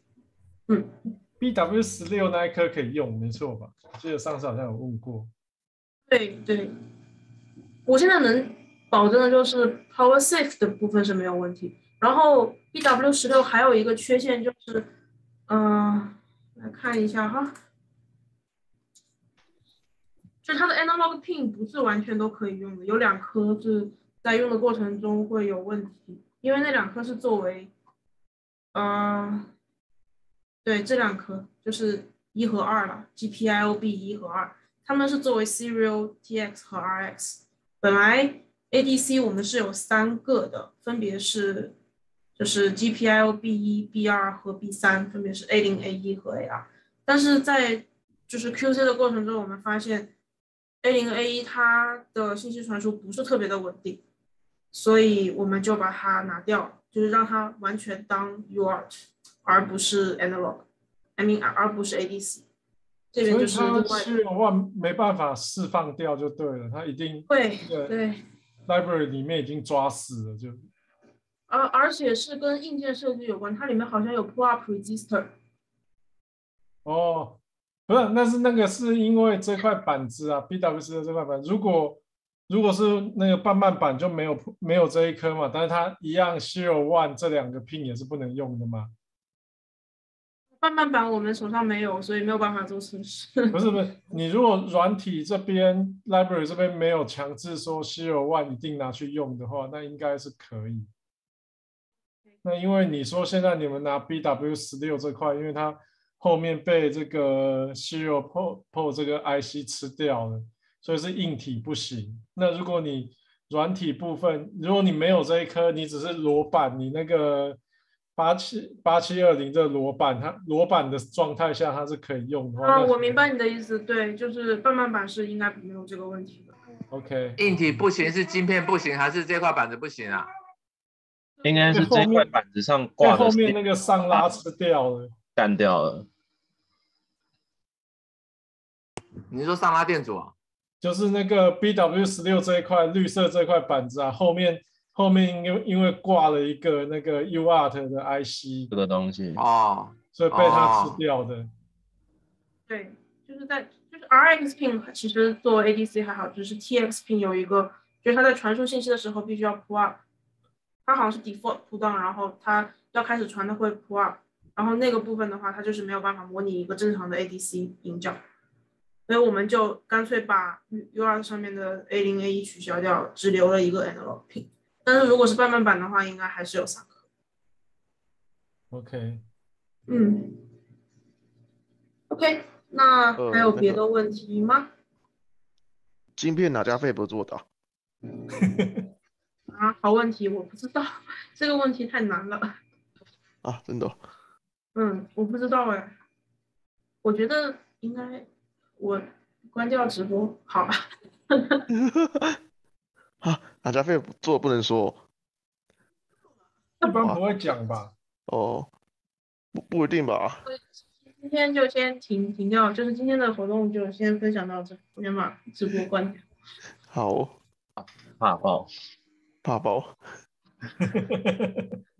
BW16那一颗可以用，没错吧？我记得上次好像有问过。 对，我现在能保证的就是 Power Safe 的部分是没有问题。然后 BW16还有一个缺陷就是，来看一下哈，就是它的 Analog Pin 不是完全都可以用的，有2颗是在用的过程中会有问题，因为那2颗是作为，对，这2颗就是1和2了 ，GPIO B 1和2，它们是作为 Serial TX 和 RX。本来 ADC 我们是有3个的，分别是就是 GPIO B1、B2和 B3，分别是 A0、A1 和 A2。但是在就是 QC 的过程中，我们发现 A0、A1 它的信息传输不是特别的稳定，所以我们就把它拿掉，就是让它完全当 UART。而不是 analog，I mean 而不是 ADC， 这边就是另外。 所以它701没办法释放掉就对了，它一定对 library 里面已经抓死了就。 而且是跟硬件设计有关，它里面好像有 pull up resistor。 哦，不是，那个是因为这块板子啊 ，BW4的这块板，如果是那个半慢板就没有这一颗嘛，但是它一样 01 这2个 pin 也是不能用的嘛。 半慢板我们手上没有，所以没有办法做测试。 不是，你如果软体这边 library 这边没有强制说 01 一定拿去用的话，那应该是可以。那因为你说现在你们拿 BW16这块，因为它后面被这个 Serial Port 这个 IC 吃掉了，所以是硬体不行。那如果你软体部分，如果你没有这一颗，你只是裸板，你那个8720的裸板，它裸板的状态下它是可以用的话。 我明白你的意思，对，就是半慢板是应该没有这个问题的。 OK， 硬体不行是晶片不行，还是这块板子不行啊？ 应该是这块板子上挂的后面那个上拉吃掉了， 干掉了。 你是说上拉电阻啊？ 就是那个 BW16这一块绿色这块板子啊，后面因为挂了一个那个 UART 的 IC 这个东西所以被它吃掉的。 对，就是 RX pin 其实作为 ADC 还好，只是 TX pin 有一个，就是它在传输信息的时候必须要 pull up， 它好像是 default pull down， 然后它要开始传的会 pull up， 然后那个部分的话，它就是没有办法模拟一个正常的 ADC 音效，所以我们就干脆把 UART 上面的 A0、A1 取消掉，只留了一个 analog pin。但是如果是半慢板的话，应该还是有3颗。 OK。 OK， 那还有别的问题吗？ 晶片哪家费不做的？ 好问题，我不知道，这个问题太难了。 啊，真的哦。 我不知道哎，我觉得应该我关掉直播好吧？ 啊，哪家费做不能说一般不会讲吧？ 哦，不一定吧？ 今天就先停掉，就是今天的活动就先分享到这，我先把直播关掉。 好， 怕爆。 怕爆。